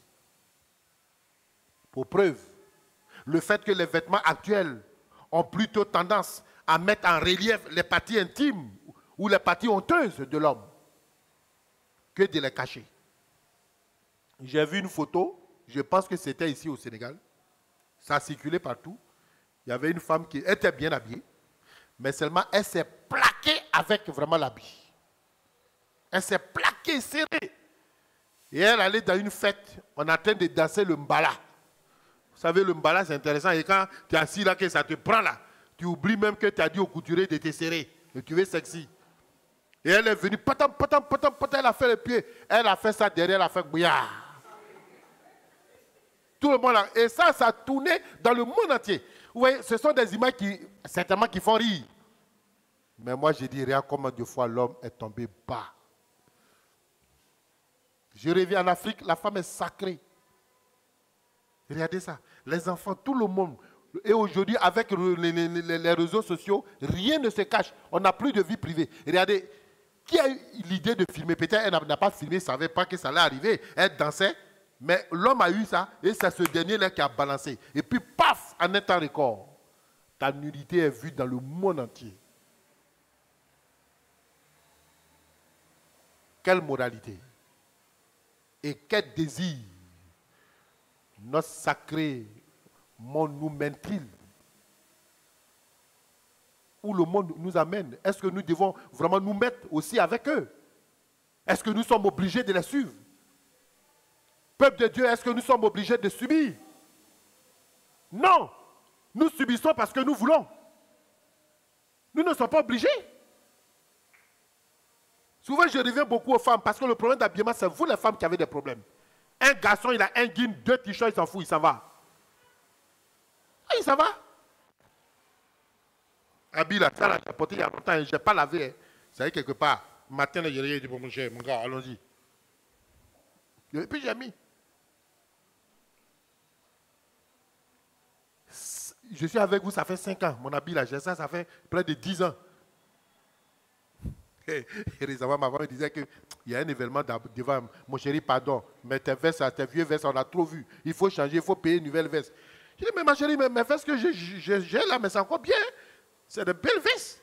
Pour preuve, le fait que les vêtements actuels ont plutôt tendance à mettre en relief les parties intimes ou les parties honteuses de l'homme que de les cacher. J'ai vu une photo, je pense que c'était ici au Sénégal, ça a circulé partout. Il y avait une femme qui était bien habillée, mais seulement elle s'est plaquée avec vraiment l'habit. Elle s'est plaquée, serrée. Et elle allait dans une fête, on est en train de danser le mbala. Vous savez, le mbala, c'est intéressant. Et quand tu es assis là, que ça te prend là, tu oublies même que tu as dit au couturier de te serrer. Et tu es sexy. Et elle est venue, patam, patam, patam, patam, elle a fait le pied. Elle a fait ça derrière, elle a fait bouillard. Tout le monde là. Et ça, ça a tourné dans le monde entier. Vous voyez, ce sont des images qui, certainement, qui font rire. Mais moi, je dis, regarde combien de fois l'homme est tombé bas. Je reviens en Afrique, la femme est sacrée. Regardez ça. Les enfants, tout le monde. Et aujourd'hui, avec les, les, les, les réseaux sociaux, rien ne se cache. On n'a plus de vie privée. Regardez, qui a eu l'idée de filmer? Peut-être elle n'a pas filmé, elle ne savait pas que ça allait arriver. Elle dansait. Mais l'homme a eu ça, et c'est ce dernier-là qui a balancé. Et puis, paf, en un temps record, ta nudité est vue dans le monde entier. Quelle moralité et quel désir notre sacré monde nous mène-t-il? Où le monde nous amène? Est-ce que nous devons vraiment nous mettre aussi avec eux? Est-ce que nous sommes obligés de les suivre? Peuple de Dieu, est-ce que nous sommes obligés de subir? Non. Nous subissons parce que nous voulons. Nous ne sommes pas obligés. Souvent, je reviens beaucoup aux femmes parce que le problème d'habillement, c'est vous les femmes qui avez des problèmes. Un garçon, il a un jean, deux t-shirts, il s'en fout, il s'en va. Ah, il s'en va. Habille là, ça là, j'ai porté il y a longtemps, je n'ai pas lavé. Hein. Ça y est, quelque part. Matin, là, j'ai dit, bon, mon cher, mon gars, allons-y. Et puis j'ai mis. Je suis avec vous, ça fait cinq ans. Mon habit là, j'ai ça, ça fait près de dix ans. Et récemment, ma maman me disait qu'il y a un événement devant. Mon chéri, pardon, mais tes vestes, tes vieux vestes, on a trop vu. Il faut changer, il faut payer une nouvelle veste. Je dis, mais ma chérie, mais mes vestes que j'ai là, mais c'est encore bien. C'est de belles vestes.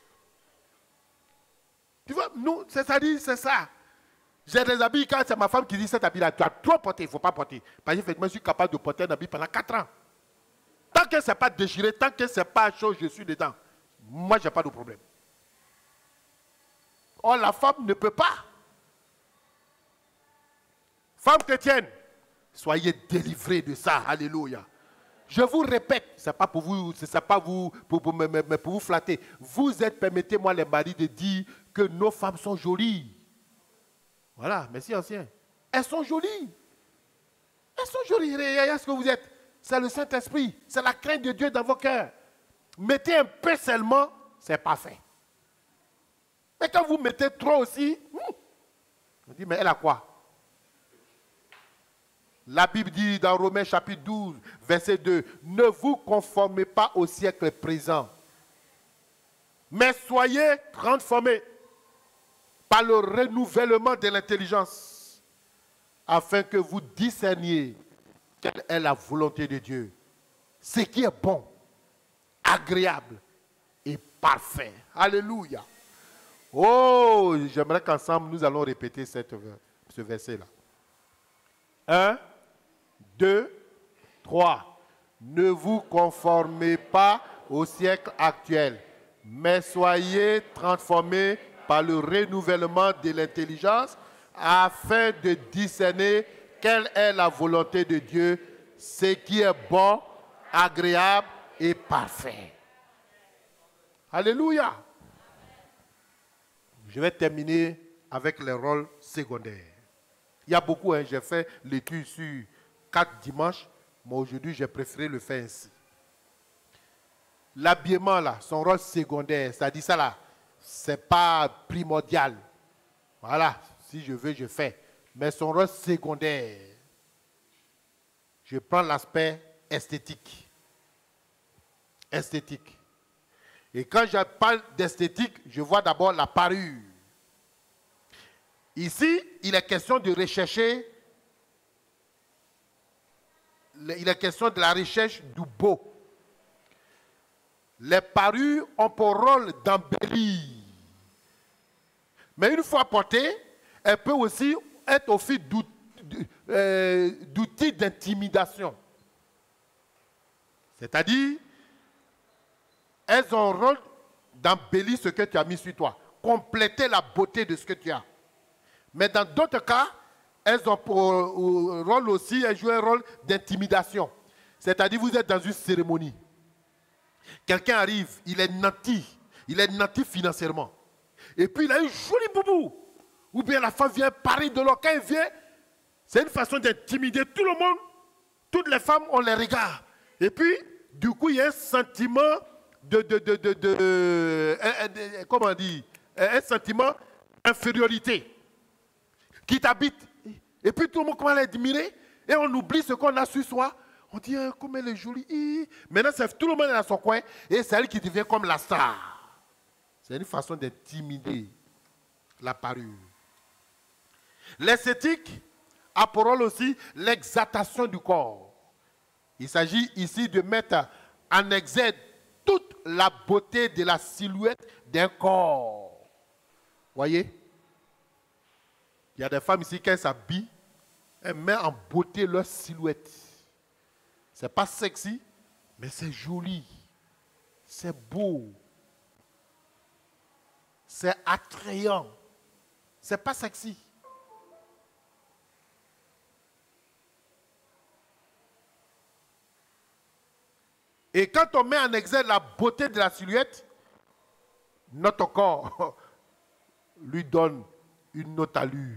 Tu vois, nous, c'est-à-dire, c'est ça. J'ai des habits, quand c'est ma femme qui dit cet habit-là, tu as trop porté, il ne faut pas porter. Parce que je suis capable de porter un habit pendant quatre ans. Tant que ce n'est pas déchiré, tant que ce n'est pas chaud, je suis dedans. moi, je n'ai pas de problème. Or, la femme ne peut pas. Femme chrétienne, soyez délivrés de ça. Alléluia. Je vous répète, ce n'est pas pour vous, c'est pas vous, pour, pour, pour, pour vous flatter. Vous êtes, permettez-moi les maris, de dire que nos femmes sont jolies. Voilà, merci ancien. Elles sont jolies. Elles sont jolies. Regardez ce que vous êtes. C'est le Saint-Esprit. C'est la crainte de Dieu dans vos cœurs. Mettez un peu seulement, c'est parfait. Mais quand vous mettez trop aussi, on dit, mais elle a quoi? La Bible dit dans Romains chapitre douze, verset deux, ne vous conformez pas au siècle présent, mais soyez transformés par le renouvellement de l'intelligence, afin que vous discerniez quelle est la volonté de Dieu, ce qui est bon, agréable et parfait. Alléluia. Oh, j'aimerais qu'ensemble nous allons répéter cette, ce verset-là. Un, deux, trois. Ne vous conformez pas au siècle actuel, mais soyez transformés par le renouvellement de l'intelligence afin de discerner quelle est la volonté de Dieu, ce qui est bon, agréable et parfait. Alléluia. Je vais terminer avec les rôles secondaires. Il y a beaucoup, hein, j'ai fait l'étude sur quatre dimanches, mais aujourd'hui j'ai préféré le faire ainsi. L'habillement là, son rôle secondaire, ça dit ça là, c'est pas primordial. Voilà, si je veux, je fais. Mais son rôle secondaire, je prends l'aspect esthétique. Esthétique. Et quand je parle d'esthétique, je vois d'abord la parure. Ici, il est question de rechercher, il est question de la recherche du beau. Les parures ont pour rôle d'embellir. Mais une fois portée, elle peut aussi être au fil d'outils d'intimidation. C'est-à-dire, elles ont un rôle d'embellir ce que tu as mis sur toi, compléter la beauté de ce que tu as. Mais dans d'autres cas, elles ont pour rôle aussi, elles jouent un rôle d'intimidation. C'est-à-dire, vous êtes dans une cérémonie. Quelqu'un arrive, il est nanti, il est nanti financièrement. Et puis il a une jolie boubou. Ou bien la femme vient parler de l'or. Quand elle vient, c'est une façon d'intimider tout le monde. Toutes les femmes, on les regarde. Et puis, du coup, il y a un sentiment de, de, de, de, de, de, de comment on dit, un sentiment d'infériorité qui t'habite. Et puis tout le monde commence à l'admirer et on oublie ce qu'on a sur soi. On dit, hein, comme elle est jolie. Maintenant, tout le monde est dans son coin et c'est elle qui devient comme la star. C'est une façon d'intimider la parure. L'esthétique a pour rôle aussi l'exaltation du corps. Il s'agit ici de mettre en exergue toute la beauté de la silhouette d'un corps. Voyez? Il y a des femmes ici, quand elles s'habillent, elles mettent en beauté leur silhouette. Ce n'est pas sexy, mais c'est joli. C'est beau. C'est attrayant. Ce n'est pas sexy. Et quand on met en exergue la beauté de la silhouette, notre corps lui donne une autre allure.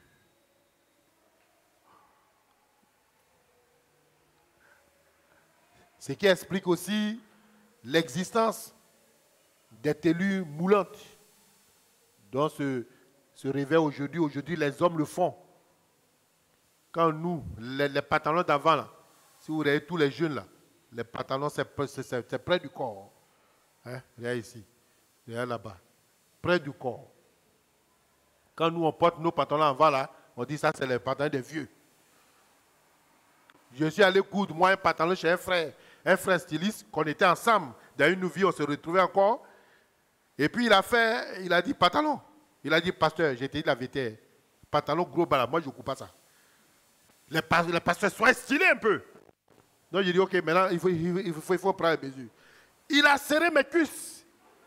Ce qui explique aussi l'existence des tenues moulantes dont se, se réveille aujourd'hui. Aujourd'hui, les hommes le font. Quand nous, les, les pantalons d'avant, là, si vous regardez tous les jeunes, là, les pantalons, c'est près du corps. Hein? Regarde ici, regarde là-bas. Près du corps. Quand nous, on porte nos pantalons en avant, là, on dit ça, c'est les pantalons des vieux. Je suis allé coudre, moi, un pantalon chez un frère, un frère styliste, qu'on était ensemble. Dans une vie, on se retrouvait encore. Et puis, il a fait, il a dit, pantalon. Il a dit, pasteur, j'ai dit la vérité. Pantalon gros, bah, moi, je ne coupe pas ça. Les, les pasteurs, soient stylés un peu. Donc, j'ai dit, ok, maintenant, il faut, il faut, il faut prendre les mesures. Il a serré mes cuisses.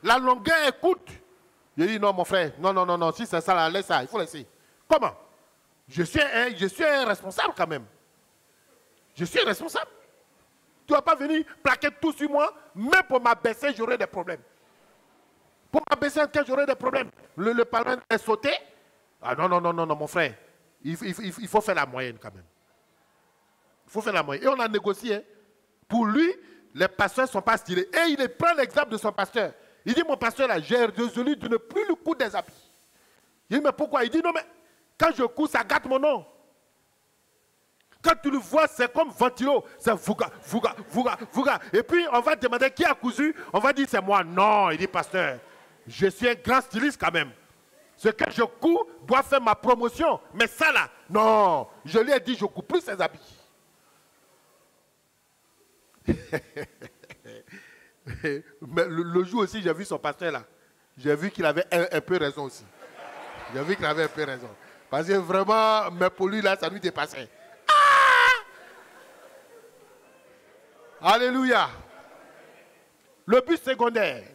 La longueur écoute. Je dis non, mon frère, non, non, non, non, si c'est ça, là, laisse ça, il faut laisser. Comment? Je suis un, je suis un responsable quand même. Je suis un responsable. Tu ne vas pas venir plaquer tout sur moi, même pour m'abaisser, j'aurai des problèmes. Pour m'abaisser, j'aurai des problèmes. Le, le parrain est sauté. Ah non, non, non, non, non, mon frère. Il, il, il, il faut faire la moyenne quand même. Il faut faire la moyenne. Et on a négocié. Hein. Pour lui, les pasteurs ne sont pas stylés. Et il prend l'exemple de son pasteur. Il dit, mon pasteur, là, j'ai résolu de ne plus le coudre des habits. Il dit, mais pourquoi? Il dit, non, mais quand je couds, ça gâte mon nom. Quand tu le vois, c'est comme ventilo. C'est Vouga, Vouga, Vouga, Vouga. Et puis, on va demander qui a cousu. On va dire, c'est moi. Non, il dit, pasteur, je suis un grand styliste quand même. Ce que je couds doit faire ma promotion. Mais ça, là, non. Je lui ai dit, je ne couds plus ses habits. Mais le, le jour aussi, j'ai vu son pasteur là. J'ai vu qu'il avait un, un peu raison aussi. J'ai vu qu'il avait un peu raison. Parce que vraiment, mais pour lui là, ça lui dépassait. Ah! Alléluia. Le but secondaire.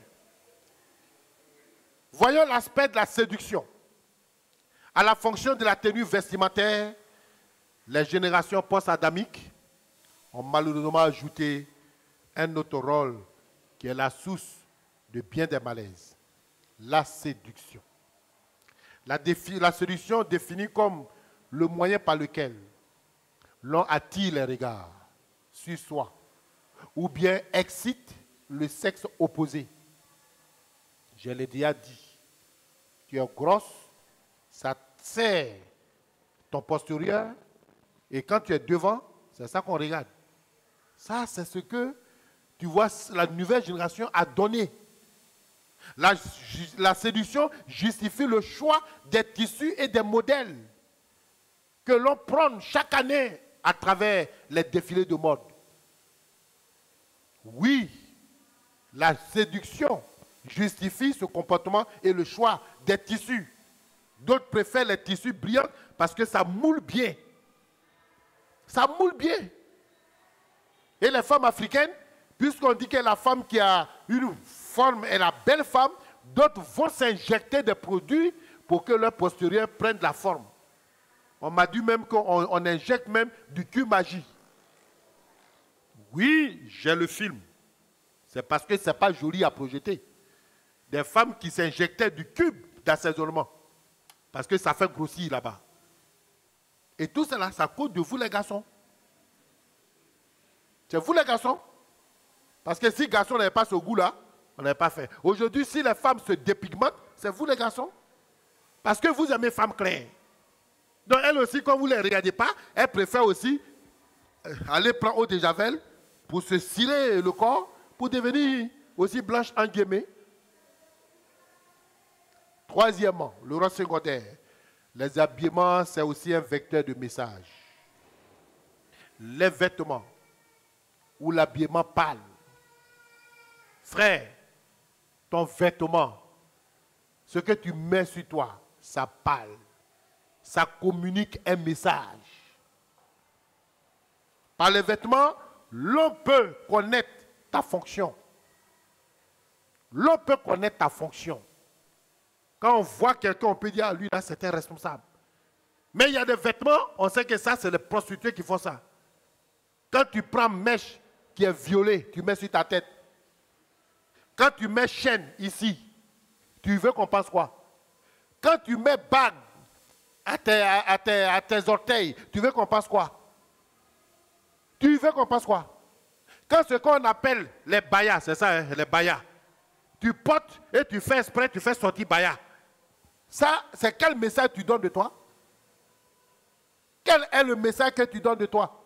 Voyons l'aspect de la séduction. À la fonction de la tenue vestimentaire, les générations post-adamiques ont malheureusement ajouté un autre rôle qui est la source de bien des malaises, la séduction. La, défi, la séduction définie comme le moyen par lequel l'on attire les regards sur soi ou bien excite le sexe opposé. Je l'ai déjà dit, tu es grosse, ça serre ton postérieur et quand tu es devant, c'est ça qu'on regarde. Ça, c'est ce que tu vois, la nouvelle génération a donné. La, la séduction justifie le choix des tissus et des modèles que l'on prend chaque année à travers les défilés de mode. Oui, la séduction justifie ce comportement et le choix des tissus. D'autres préfèrent les tissus brillants parce que ça moule bien. Ça moule bien. Et les femmes africaines, puisqu'on dit que la femme qui a une forme est la belle femme, d'autres vont s'injecter des produits pour que leur postérieur prenne la forme. On m'a dit même qu'on on injecte même du cul magie. Oui, j'ai le film. C'est parce que ce n'est pas joli à projeter. Des femmes qui s'injectaient du cube d'assaisonnement. Parce que ça fait grossir là-bas. Et tout cela, ça cause de vous les garçons. C'est vous les garçons. Parce que si les garçons n'avaient pas ce goût-là, on n'avait pas fait. Aujourd'hui, si les femmes se dépigmentent, c'est vous les garçons. Parce que vous aimez femmes claires. Donc elles aussi, quand vous ne les regardez pas, elles préfèrent aussi aller prendre eau de javel pour se cirer le corps, pour devenir aussi blanche en guillemets. Troisièmement, le rôle secondaire. Les habillements, c'est aussi un vecteur de message. Les vêtements ou l'habillement parle. Frère, ton vêtement, ce que tu mets sur toi, ça parle. Ça communique un message. Par les vêtements, l'on peut connaître ta fonction. L'on peut connaître ta fonction. Quand on voit quelqu'un, on peut dire, ah, lui là, c'est un responsable. Mais il y a des vêtements, on sait que ça, c'est les prostituées qui font ça. Quand tu prends mèche qui est violée, tu mets sur ta tête. Quand tu mets chaîne ici, tu veux qu'on pense quoi? Quand tu mets bague à tes, à, tes, à tes orteils, tu veux qu'on pense quoi? Tu veux qu'on pense quoi? Quand ce qu'on appelle les bayas, c'est ça, hein, les bayas, tu portes et tu fais exprès, tu fais sortir baya. Ça, c'est quel message tu donnes de toi? Quel est le message que tu donnes de toi?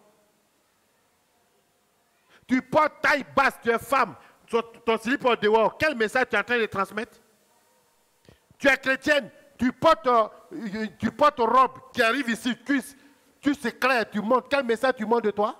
Tu portes taille basse, tu es femme, ton, ton slip en dehors, quel message tu es en train de transmettre? Tu es chrétienne, tu portes, euh, tu portes robe qui arrive ici, cuisse, tu s'éclaires, tu montes, quel message tu montes de toi?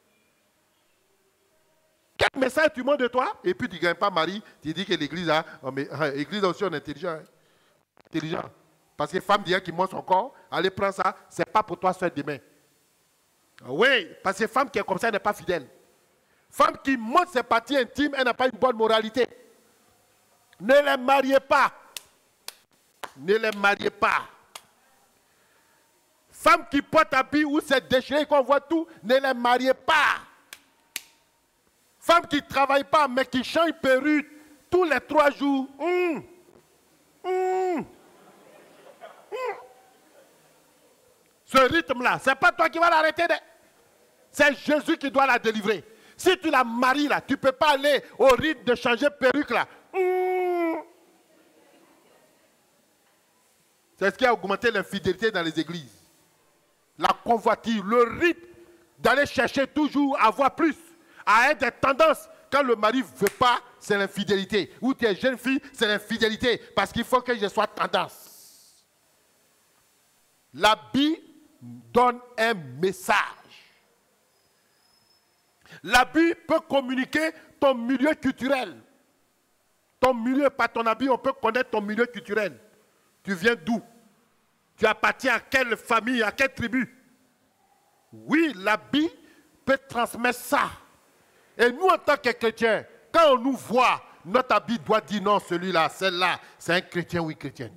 Quel message tu montes de toi? Et puis tu ne gagnes pas Marie, tu dis que l'église, hein, oh, mais l'église aussi on est intelligent. Hein. Intelligent. Parce que femme dit qui monte son corps, allez prendre ça, ce n'est pas pour toi seul demain. Oui, parce que femme qui est comme ça, elle n'est pas fidèle. Femme qui monte ses parties intimes, elle n'a pas une bonne moralité. Ne les mariez pas. Ne les mariez pas. Femmes qui portent habits où c'est déchiré, qu'on voit tout, ne les mariez pas. Femmes qui ne travaillent pas, mais qui changent perruque tous les trois jours. Mmh. Mmh. Mmh. Ce rythme-là, ce n'est pas toi qui vas l'arrêter. C'est Jésus qui doit la délivrer. Si tu la maries là, tu ne peux pas aller au rythme de changer perruque là. Mmh. C'est ce qui a augmenté l'infidélité dans les églises. La convoitise, le rythme d'aller chercher toujours, avoir plus, à être des tendances. Quand le mari ne veut pas, c'est l'infidélité. Ou tu es jeune fille, c'est l'infidélité. Parce qu'il faut que je sois tendance. L'habit donne un message. L'habit peut communiquer ton milieu culturel. Ton milieu, par ton habit, on peut connaître ton milieu culturel. Tu viens d'où? Tu appartiens à quelle famille, à quelle tribu? Oui, l'habit peut transmettre ça. Et nous, en tant que chrétiens, quand on nous voit, notre habit doit dire non, celui-là, celle-là, c'est un chrétien, oui, chrétienne.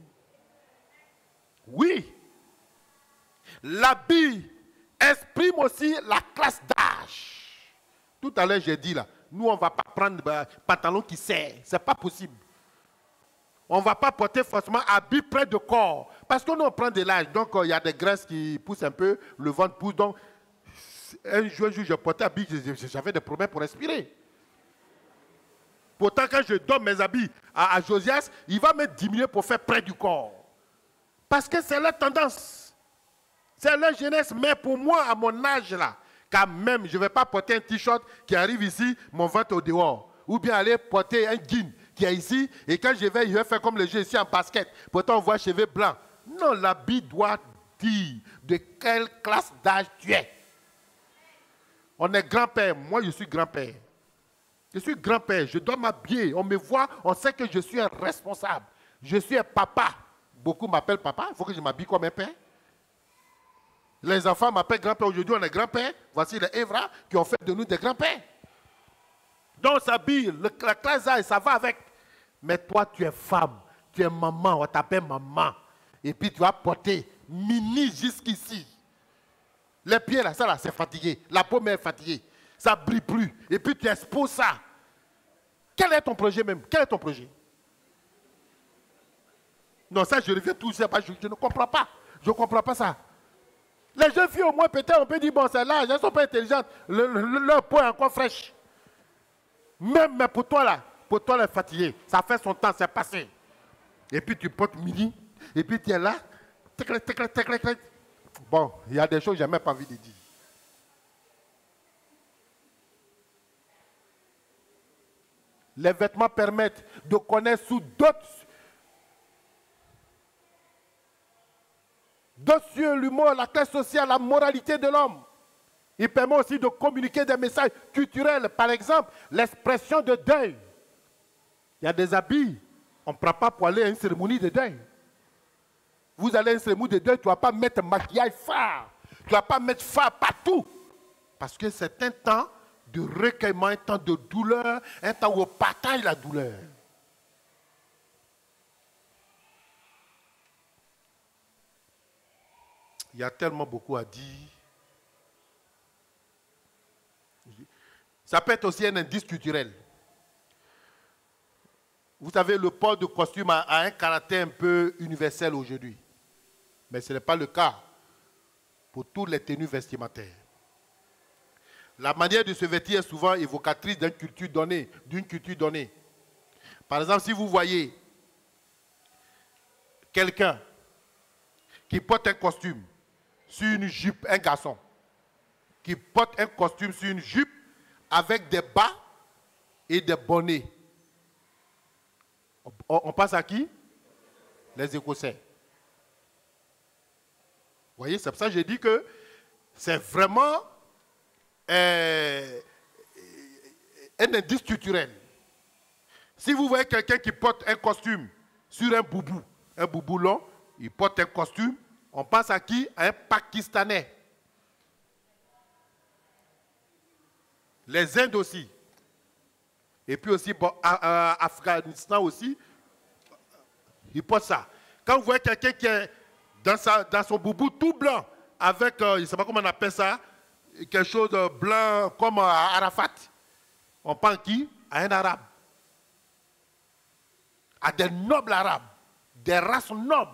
Oui. L'habit exprime aussi la classe d'âge. Tout à l'heure, j'ai dit là, nous, on ne va pas prendre un pantalon qui serre. Ce n'est pas possible. On ne va pas porter forcément habit près de corps. Parce que nous, on prend de l'âge. Donc, il euh, y a des graisses qui poussent un peu, le ventre pousse. Donc, un jour, un jour je portais habit, j'avais des problèmes pour respirer. Pourtant, quand je donne mes habits à, à Josias, il va me diminuer pour faire près du corps. Parce que c'est leur tendance. C'est leur jeunesse. Mais pour moi, à mon âge là, quand même, je ne vais pas porter un t-shirt qui arrive ici, mon ventre au dehors. Ou bien aller porter un jean qui est ici, et quand je vais, je vais faire comme les jeux ici en basket. Pourtant, on voit cheveux blancs. Non, l'habit doit dire de quelle classe d'âge tu es. On est grand-père. Moi, je suis grand-père. Je suis grand-père. Je dois m'habiller. On me voit, on sait que je suis un responsable. Je suis un papa. Beaucoup m'appellent papa. Il faut que je m'habille comme un père. Les enfants m'appellent grand-père. Aujourd'hui, on est grand-père. Voici les Evra qui ont fait de nous des grands-pères. Donc, on s'habille. La classe d'âge, ça va avec. Mais toi, tu es femme. Tu es maman. On t'appelle maman. Et puis, tu vas porter mini jusqu'ici. Les pieds, là, ça, là, c'est fatigué. La paume est fatiguée. Ça ne brille plus. Et puis, tu exposes ça. Quel est ton projet même? Quel est ton projet? Non, ça, je reviens tout ça. Je, je ne comprends pas. Je ne comprends pas ça. Les jeunes filles, au moins, peut-être, on peut dire, bon, c'est là, elles ne sont pas intelligentes. Le, le, leur peau est encore fraîche. Même, mais pour toi, là, pour toi, elle est fatiguée. Ça fait son temps, c'est passé. Et puis, tu portes midi. Et puis, tu es là. Tic, tic, tic, tic. Bon, il y a des choses que je n'ai même pas envie de dire. Les vêtements permettent de connaître sous d'autres d'autres cieux l'humour, la classe sociale, la moralité de l'homme. Il permet aussi de communiquer des messages culturels. Par exemple, l'expression de deuil. Il y a des habits. On ne prend pas pour aller à une cérémonie de deuil. Vous allez à une cérémonie de deuil, tu ne vas pas mettre maquillage phare. Tu ne vas pas mettre phare partout. Parce que c'est un temps de recueillement, un temps de douleur, un temps où on partage la douleur. Il y a tellement beaucoup à dire. Ça peut être aussi un indice culturel. Vous savez, le port de costume a, a un caractère un peu universel aujourd'hui. Mais ce n'est pas le cas pour toutes les tenues vestimentaires. La manière de se vêtir est souvent évocatrice d'une culture donnée, d'une culture donnée. Par exemple, si vous voyez quelqu'un qui porte un costume sur une jupe, un garçon, qui porte un costume sur une jupe avec des bas et des bonnets. On, on passe à qui? Les Écossais. Vous voyez, c'est pour ça que j'ai dit que c'est vraiment euh, un indice culturel. Si vous voyez quelqu'un qui porte un costume sur un boubou, un boubou long, il porte un costume, on passe à qui? À un Pakistanais. Les Indes aussi. Et puis aussi, bon, à, à Afghanistan aussi, il porte ça. Quand vous voyez quelqu'un qui est dans, sa, dans son boubou tout blanc, avec, euh, je ne sais pas comment on appelle ça, quelque chose de blanc comme euh, Arafat, on pense qui? À un arabe. À des nobles arabes, des races nobles,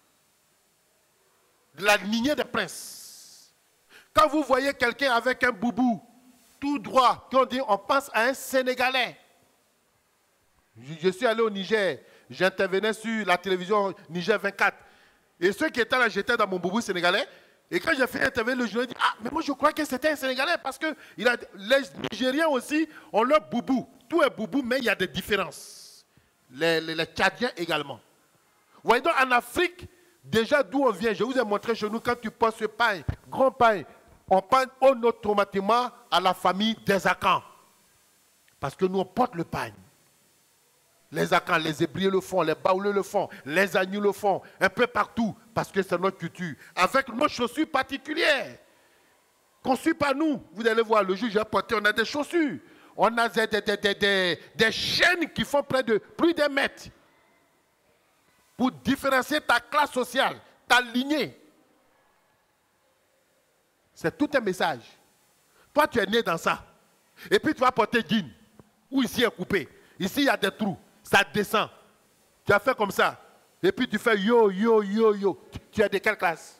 de la lignée des princes. Quand vous voyez quelqu'un avec un boubou tout droit, on dit, on pense à un Sénégalais. Je, je suis allé au Niger, j'intervenais sur la télévision Niger vingt-quatre. Et ceux qui étaient là, j'étais dans mon boubou sénégalais. Et quand j'ai fait intervenir, le journaliste dit, ah, mais moi je crois que c'était un Sénégalais parce que il a, les Nigériens aussi ont leur boubou. Tout est boubou, mais il y a des différences. Les, les, les Tchadiens également. Vous voyez donc en Afrique, déjà d'où on vient, je vous ai montré chez nous, quand tu portes ce pain, grand pain, on pense automatiquement à la famille des Akans. Parce que nous on porte le pain. Les Akans, les Hébrieux le font, les Baouleux le font, les Agneaux le font, un peu partout, parce que c'est notre culture. Avec nos chaussures particulières, conçues par nous. Vous allez voir, le jour où j'ai porté, on a des chaussures. On a des, des, des, des, des chaînes qui font près de plus d'un mètre. Pour différencier ta classe sociale, ta lignée. C'est tout un message. Toi, tu es né dans ça. Et puis tu vas porter jean, où ici est coupé. Ici, il y a des trous. Ça descend. Tu as fait comme ça. Et puis tu fais yo, yo, yo, yo. Tu, tu es de quelle classe?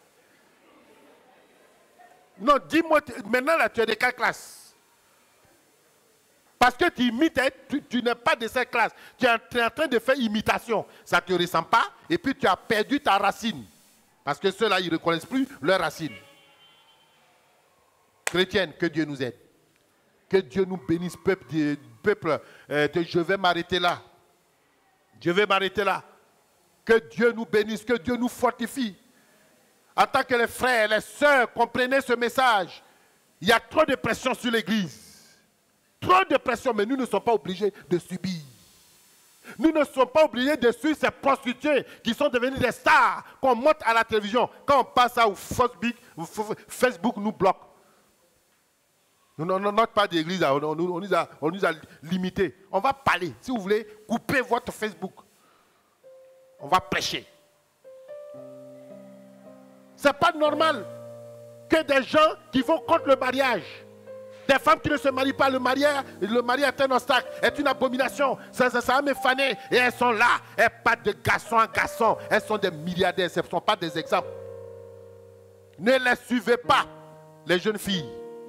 Non, dis-moi, maintenant là, tu es de quelle classe? Parce que tu imites, tu, tu n'es pas de cette classe. Tu es en train de faire imitation. Ça ne te ressemble pas. Et puis tu as perdu ta racine. Parce que ceux-là, ils ne reconnaissent plus leur racine. Chrétienne, que Dieu nous aide. Que Dieu nous bénisse, peuple. De, peuple euh, de, je vais m'arrêter là. Je vais m'arrêter là. Que Dieu nous bénisse, que Dieu nous fortifie. En tant que les frères et les sœurs, comprenez ce message. Il y a trop de pression sur l'Église. Trop de pression, mais nous ne sommes pas obligés de subir. Nous ne sommes pas obligés de suivre ces prostituées qui sont devenues des stars qu'on monte à la télévision. Quand on passe ça, Facebook, Facebook nous bloque. Nous n'avons pas d'église, on, on, on, nous a, on nous a limités. On va parler. Si vous voulez, coupez votre Facebook. On va prêcher. Ce n'est pas normal que des gens qui vont contre le mariage, des femmes qui ne se marient pas, le mariage, le mariage est un obstacle, est une abomination. Ça, ça, ça a m'effané. Et elles sont là. Elles partent de garçon en garçon. Elles sont des milliardaires. Ce ne sont pas des exemples. Ne les suivez pas, les jeunes filles.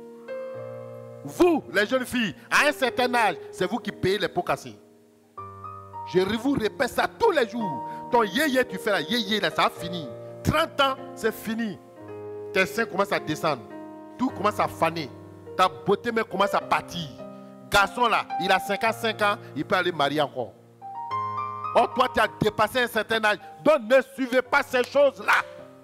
Vous, les jeunes filles, à un certain âge, c'est vous qui payez les pots cassés. Je vous répète ça tous les jours. Ton yéyé, tu fais la yéyé, là, ça a fini. trente ans, c'est fini. Tes seins commencent à descendre. Tout commence à faner. Ta beauté même commence à partir. Garçon là, il a cinquante-cinq ans, il peut aller marier encore. Oh, toi, tu as dépassé un certain âge. Donc, ne suivez pas ces choses-là.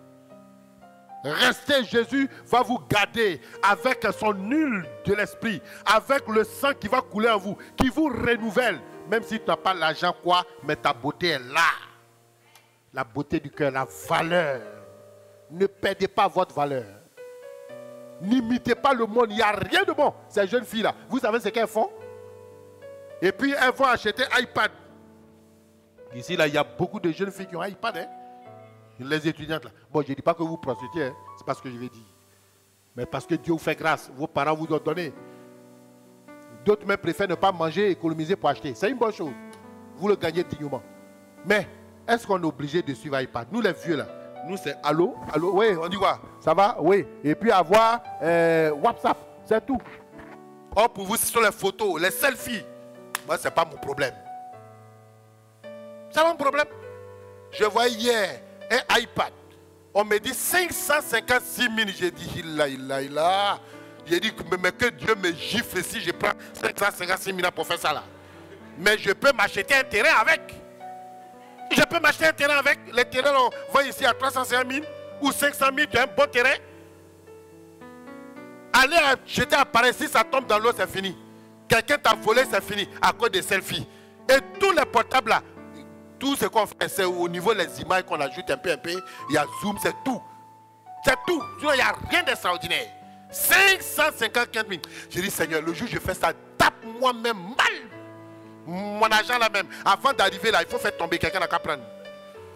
Restez, Jésus va vous garder avec son huile de l'esprit, avec le sang qui va couler en vous, qui vous renouvelle, même si tu n'as pas l'argent quoi, mais ta beauté est là. La beauté du cœur, la valeur. Ne perdez pas votre valeur. N'imitez pas le monde, il n'y a rien de bon. Ces jeunes filles-là, vous savez ce qu'elles font? Et puis elles vont acheter iPad. Ici, là, il y a beaucoup de jeunes filles qui ont iPad, hein? Les étudiantes là. Bon, je ne dis pas que vous prostituez, hein. C'est pas ce que je vais dire. Mais parce que Dieu vous fait grâce, vos parents vous ont donné. D'autres même préfèrent ne pas manger et économiser pour acheter. C'est une bonne chose. Vous le gagnez dignement. Mais est-ce qu'on est obligé de suivre iPad? Nous les vieux là, nous c'est allô, allô, oui, on dit quoi? Ça va? Oui. Et puis avoir euh, WhatsApp, c'est tout. Or pour vous, ce sont les photos, les selfies. Moi, ce n'est pas mon problème. C'est mon problème. Je voyais hier un iPad. On me dit cinq cent cinquante-six mille. J'ai dit, il a, il a, il a. J'ai dit, mais que Dieu me gifle si je prends cinq cent cinquante-six mille pour faire ça là. Mais je peux m'acheter un terrain avec. Je peux m'acheter un terrain avec. Les terrains, on va ici à trois cent cinquante mille ou cinq cent mille, tu as un bon terrain. Allez acheter un appareil, si ça tombe dans l'eau, c'est fini. Quelqu'un t'a volé, c'est fini, à cause des selfies. Et tous les portables là, tout ce qu'on fait, c'est au niveau des images qu'on ajoute un peu, un peu. Il y a zoom, c'est tout. C'est tout. Il n'y a rien d'extraordinaire. cinq cent cinquante mille. J'ai dit, Seigneur, le jour où je fais ça, tape moi-même mal. Mon argent là même. Avant d'arriver là, il faut faire tomber quelqu'un n'a qu'à prendre.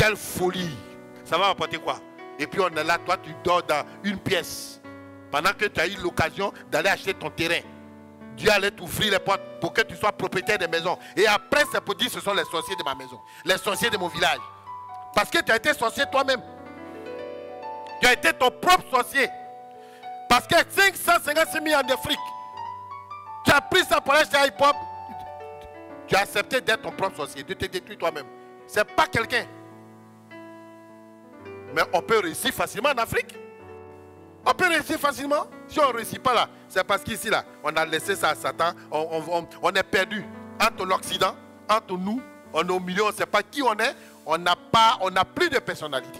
quelle folie. Ça va apporter quoi? Et puis on est là, toi tu dors dans une pièce. Pendant que tu as eu l'occasion d'aller acheter ton terrain. Dieu allait t'ouvrir les portes pour que tu sois propriétaire des maisons. Et après, c'est pour dire ce sont les sorciers de ma maison. Les sorciers de mon village. Parce que tu as été sorcier toi-même. Tu as été ton propre sorcier. Parce que cinq cent cinquante-six mille en Afrique. Tu as pris ça pour acheter un hip-hop. Tu as accepté d'être ton propre sorcier, de te détruire toi-même. Ce n'est pas quelqu'un. Mais on peut réussir facilement en Afrique. On peut réussir facilement. Si on ne réussit pas là, c'est parce qu'ici là, on a laissé ça à Satan. On, on, on, on est perdu entre l'Occident, entre nous. On est au milieu, on ne sait pas qui on est. On n'a pas, on n'a plus de personnalité.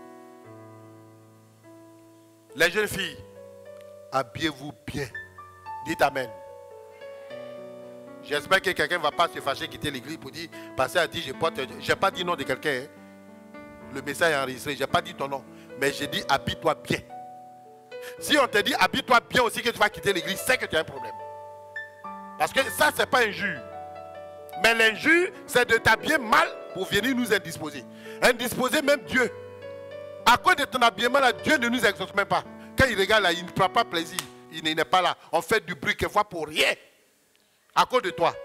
Les jeunes filles, habillez-vous bien. Dites Amen. J'espère que quelqu'un ne va pas se fâcher, quitter l'église pour dire, pasteur a dit, je porte, je n'ai pas dit nom de quelqu'un. Hein. Le message est enregistré, je n'ai pas dit ton nom. Mais j'ai dit, habille-toi bien. Si on te dit, habille-toi bien aussi que tu vas quitter l'église, c'est que tu as un problème. Parce que ça, ce n'est pas injure. Mais l'injure, c'est de t'habiller mal pour venir nous indisposer. Indisposer même Dieu. À cause de ton habillement là, Dieu ne nous exauce même pas. Quand il regarde là, il ne prend pas plaisir. Il n'est pas là. On fait du bruit quelquefois pour rien. À cause de toi.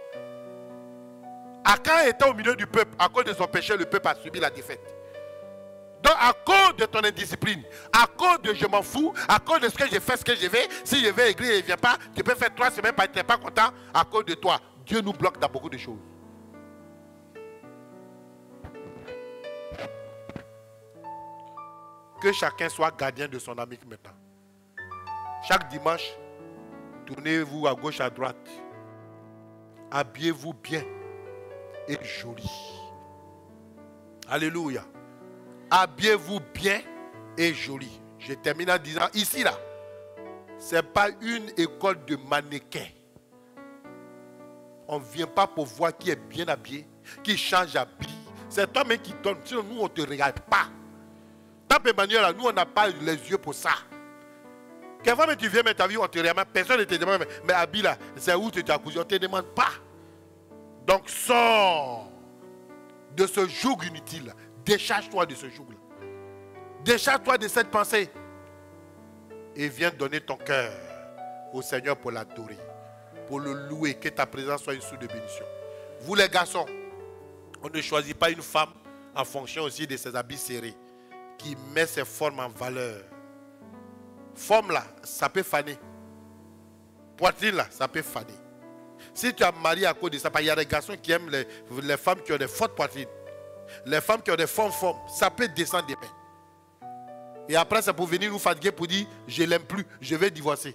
Akan était au milieu du peuple. À cause de son péché, le peuple a subi la défaite. Donc à cause de ton indiscipline, à cause de je m'en fous, à cause de ce que j'ai fait, ce que je vais, si je vais à l'église et il ne vient pas, tu peux faire trois semaines, tu n'es pas content. À cause de toi, Dieu nous bloque dans beaucoup de choses. Que chacun soit gardien de son ami maintenant. Chaque dimanche, tournez-vous à gauche, à droite. Habillez-vous bien et joli. Alléluia. Habillez-vous bien et joli. Je termine en disant, ici là, ce n'est pas une école de mannequins. On ne vient pas pour voir qui est bien habillé, qui change d'habit. C'est toi-même qui donne. Sinon, nous, on ne te regarde pas. Tant Emmanuel, là, nous, on n'a pas les yeux pour ça. Quelquefois, tu viens mettre ta vie, on te regarde. Personne ne te demande, mais, mais habille là, c'est où tu t'as cousu. On ne te demande pas. Donc, sors de ce joug inutile. Décharge-toi de ce joug-là. Décharge-toi de cette pensée. Et viens donner ton cœur au Seigneur pour l'adorer. Pour le louer. Que ta présence soit une source de bénédiction. Vous les garçons, on ne choisit pas une femme en fonction aussi de ses habits serrés. Qui met ses formes en valeur. Forme là, ça peut faner. Poitrine là, ça peut faner. Si tu as marié à cause de ça, il y a des garçons qui aiment les, les femmes qui ont des fortes poitrines. Les femmes qui ont des formes formes, ça peut descendre des mains. Et après, c'est pour venir nous fatiguer pour dire, je ne l'aime plus, je vais divorcer.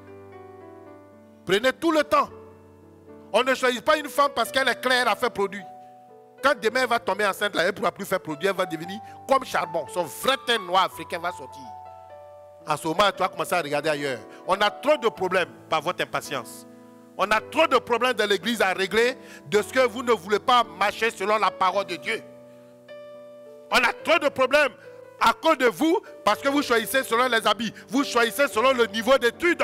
Prenez tout le temps. On ne choisit pas une femme parce qu'elle est claire à faire produit. Quand demain elle va tomber enceinte, là, elle ne pourra plus faire produit, elle va devenir comme charbon. Son vrai teint noir africain va sortir. En ce moment, tu vas commencer à regarder ailleurs. On a trop de problèmes par votre impatience. On a trop de problèmes dans l'église à régler de ce que vous ne voulez pas marcher selon la parole de Dieu. On a trop de problèmes à cause de vous parce que vous choisissez selon les habits. Vous choisissez selon le niveau d'études.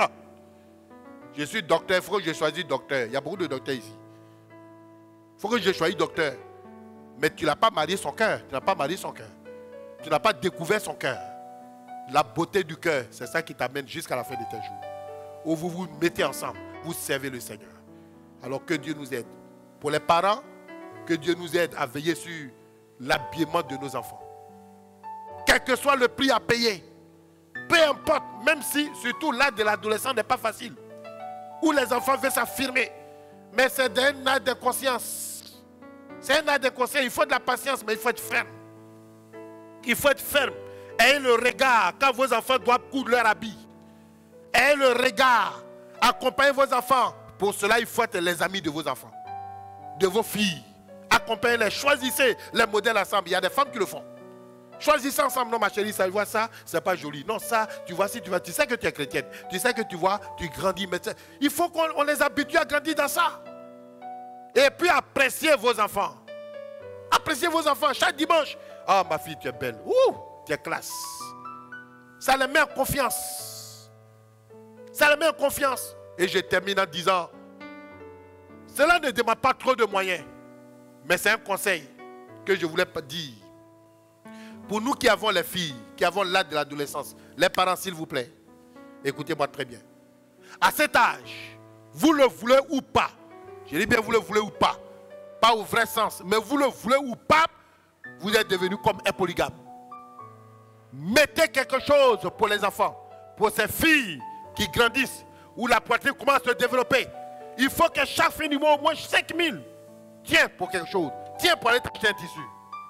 Je suis docteur, il faut que je choisisse docteur. Il y a beaucoup de docteurs ici. Il faut que je choisisse docteur. Mais tu n'as pas marié son cœur. Tu n'as pas marié son cœur. Tu n'as pas découvert son cœur. La beauté du cœur, c'est ça qui t'amène jusqu'à la fin de tes jours. Où vous vous mettez ensemble, vous servez le Seigneur. Alors que Dieu nous aide. Pour les parents, que Dieu nous aide à veiller sur l'habillement de nos enfants. Quel que soit le prix à payer, peu importe, même si, surtout l'âge de l'adolescent n'est pas facile, où les enfants veulent s'affirmer, mais c'est un acte de conscience. C'est un acte de conscience, il faut de la patience, mais il faut être ferme. Il faut être ferme. Ayez le regard quand vos enfants doivent coudre leur habit. Ayez le regard. Accompagnez vos enfants. Pour cela, il faut être les amis de vos enfants, de vos filles. Accompagnez-les, choisissez les modèles ensemble. Il y a des femmes qui le font. Choisissez ensemble. Non, ma chérie, ça, tu vois ça, c'est pas joli. Non, ça, tu vois, si tu vois, tu sais que tu es chrétienne. Tu sais que tu vois, tu grandis. Mais il faut qu'on les habitue à grandir dans ça. Et puis appréciez vos enfants. Appréciez vos enfants chaque dimanche. Ah, ma fille, tu es belle. Ouh, tu es classe. Ça les met en confiance. Ça les met en confiance. Et je termine en disant, cela ne demande pas trop de moyens. Mais c'est un conseil que je voulais dire. pour nous qui avons les filles, qui avons l'âge de l'adolescence, les parents, s'il vous plaît, écoutez-moi très bien. À cet âge, vous le voulez ou pas, je dis bien vous le voulez ou pas, pas au vrai sens, mais vous le voulez ou pas, vous êtes devenu comme un polygame. Mettez quelque chose pour les enfants, pour ces filles qui grandissent, où la poitrine commence à se développer. Il faut que chaque fin du mois, au moins cinq mille, tiens pour quelque chose, tiens pour aller t'acheter un tissu.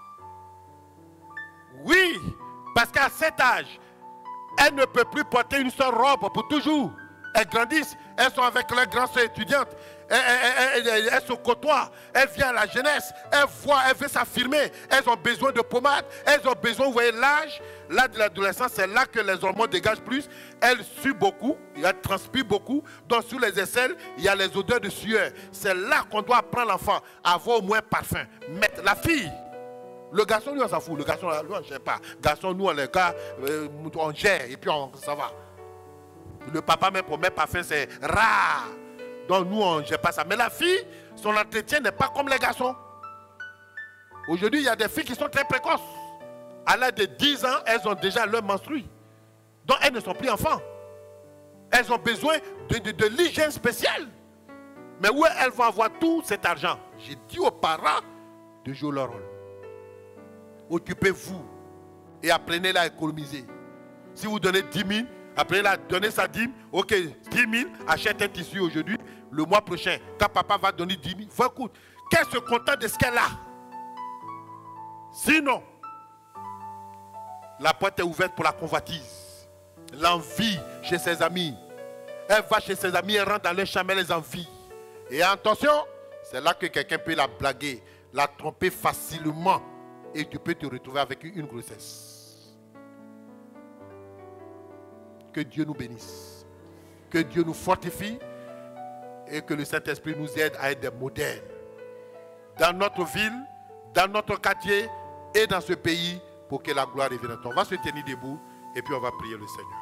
Oui, parce qu'à cet âge, elles ne peuvent plus porter une seule robe pour toujours. Elles grandissent, elles sont avec leurs grandes soeurs étudiantes, elles, elles, elles, elles se côtoient, elles viennent à la jeunesse, elles voient, elles veulent s'affirmer, elles ont besoin de pommade, elles ont besoin, vous voyez l'âge, l'âge de l'adolescence, c'est là que les hormones dégagent plus, elles suent beaucoup, elles transpirent beaucoup, donc sur les aisselles, il y a les odeurs de sueur. C'est là qu'on doit apprendre l'enfant à avoir au moins parfum. Mettre la fille. Le garçon, lui, on s'en fout. Le garçon, lui, on ne gère pas. Garçon, nous, on les gars, euh, on gère et puis on, ça va. Le papa, même pour mettre parfum, c'est rare. Donc, nous, on ne gère pas ça. Mais la fille, son entretien n'est pas comme les garçons. Aujourd'hui, il y a des filles qui sont très précoces. À l'âge de dix ans, elles ont déjà leur menstrue. Donc, elles ne sont plus enfants. Elles ont besoin de, de, de l'hygiène spéciale. Mais où elles vont avoir tout cet argent? J'ai dit aux parents de jouer leur rôle. Occupez-vous et apprenez-la à économiser. Si vous donnez dix mille, apprenez-la à donner sa dîme. Ok, dix mille, achète un tissu aujourd'hui. Le mois prochain, quand papa va donner dix mille, faut écoute, qu'elle se contente de ce qu'elle a. Sinon, la porte est ouverte pour la convoitise. L'envie chez ses amis. Elle va chez ses amis, elle rentre dans leur chambre, elle les envie. Et attention, c'est là que quelqu'un peut la blaguer, la tromper facilement. Et tu peux te retrouver avec une grossesse. Que Dieu nous bénisse. Que Dieu nous fortifie. Et que le Saint-Esprit nous aide à être des modèles. Dans notre ville, dans notre quartier et dans ce pays, pour que la gloire revienne à toi. On va se tenir debout et puis on va prier le Seigneur.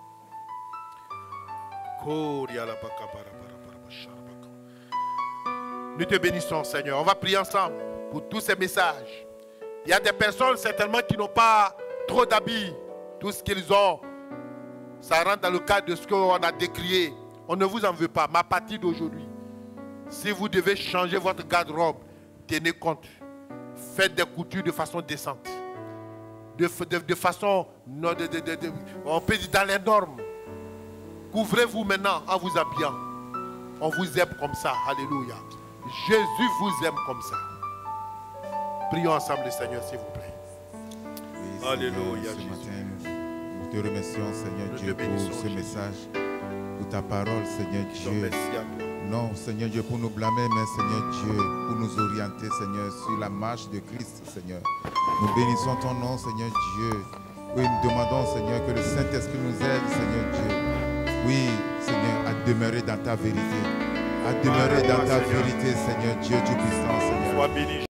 Nous te bénissons, Seigneur. On va prier ensemble pour tous ces messages. Il y a des personnes certainement qui n'ont pas trop d'habits. Tout ce qu'ils ont, ça rentre dans le cadre de ce qu'on a décrié. On ne vous en veut pas. Mais à partir d'aujourd'hui, si vous devez changer votre garde-robe, tenez compte. Faites des coutures de façon décente. De, de, de façon, de, de, de, de, on peut dire dans les normes. Couvrez-vous maintenant en vous habillant. On vous aime comme ça. Alléluia. Jésus vous aime comme ça. Prions ensemble le Seigneur, s'il vous plaît. Oui, Alléluia, ce Jésus. matin, nous te remercions, Seigneur Nous Dieu, te pour bénissons, ce Jésus. message, pour ta parole, Seigneur Disons Dieu. merci à toi. Non, Seigneur Dieu, pour nous blâmer, mais Seigneur Dieu, pour nous orienter, Seigneur, sur la marche de Christ, Seigneur. Nous bénissons ton nom, Seigneur Dieu. Oui, nous demandons, Seigneur, que le Saint-Esprit nous aide, Seigneur Dieu. Oui, Seigneur, à demeurer dans ta vérité. À demeurer Alléluia, dans ta Seigneur. vérité, Seigneur Dieu, du puissant, Seigneur. Sois béni.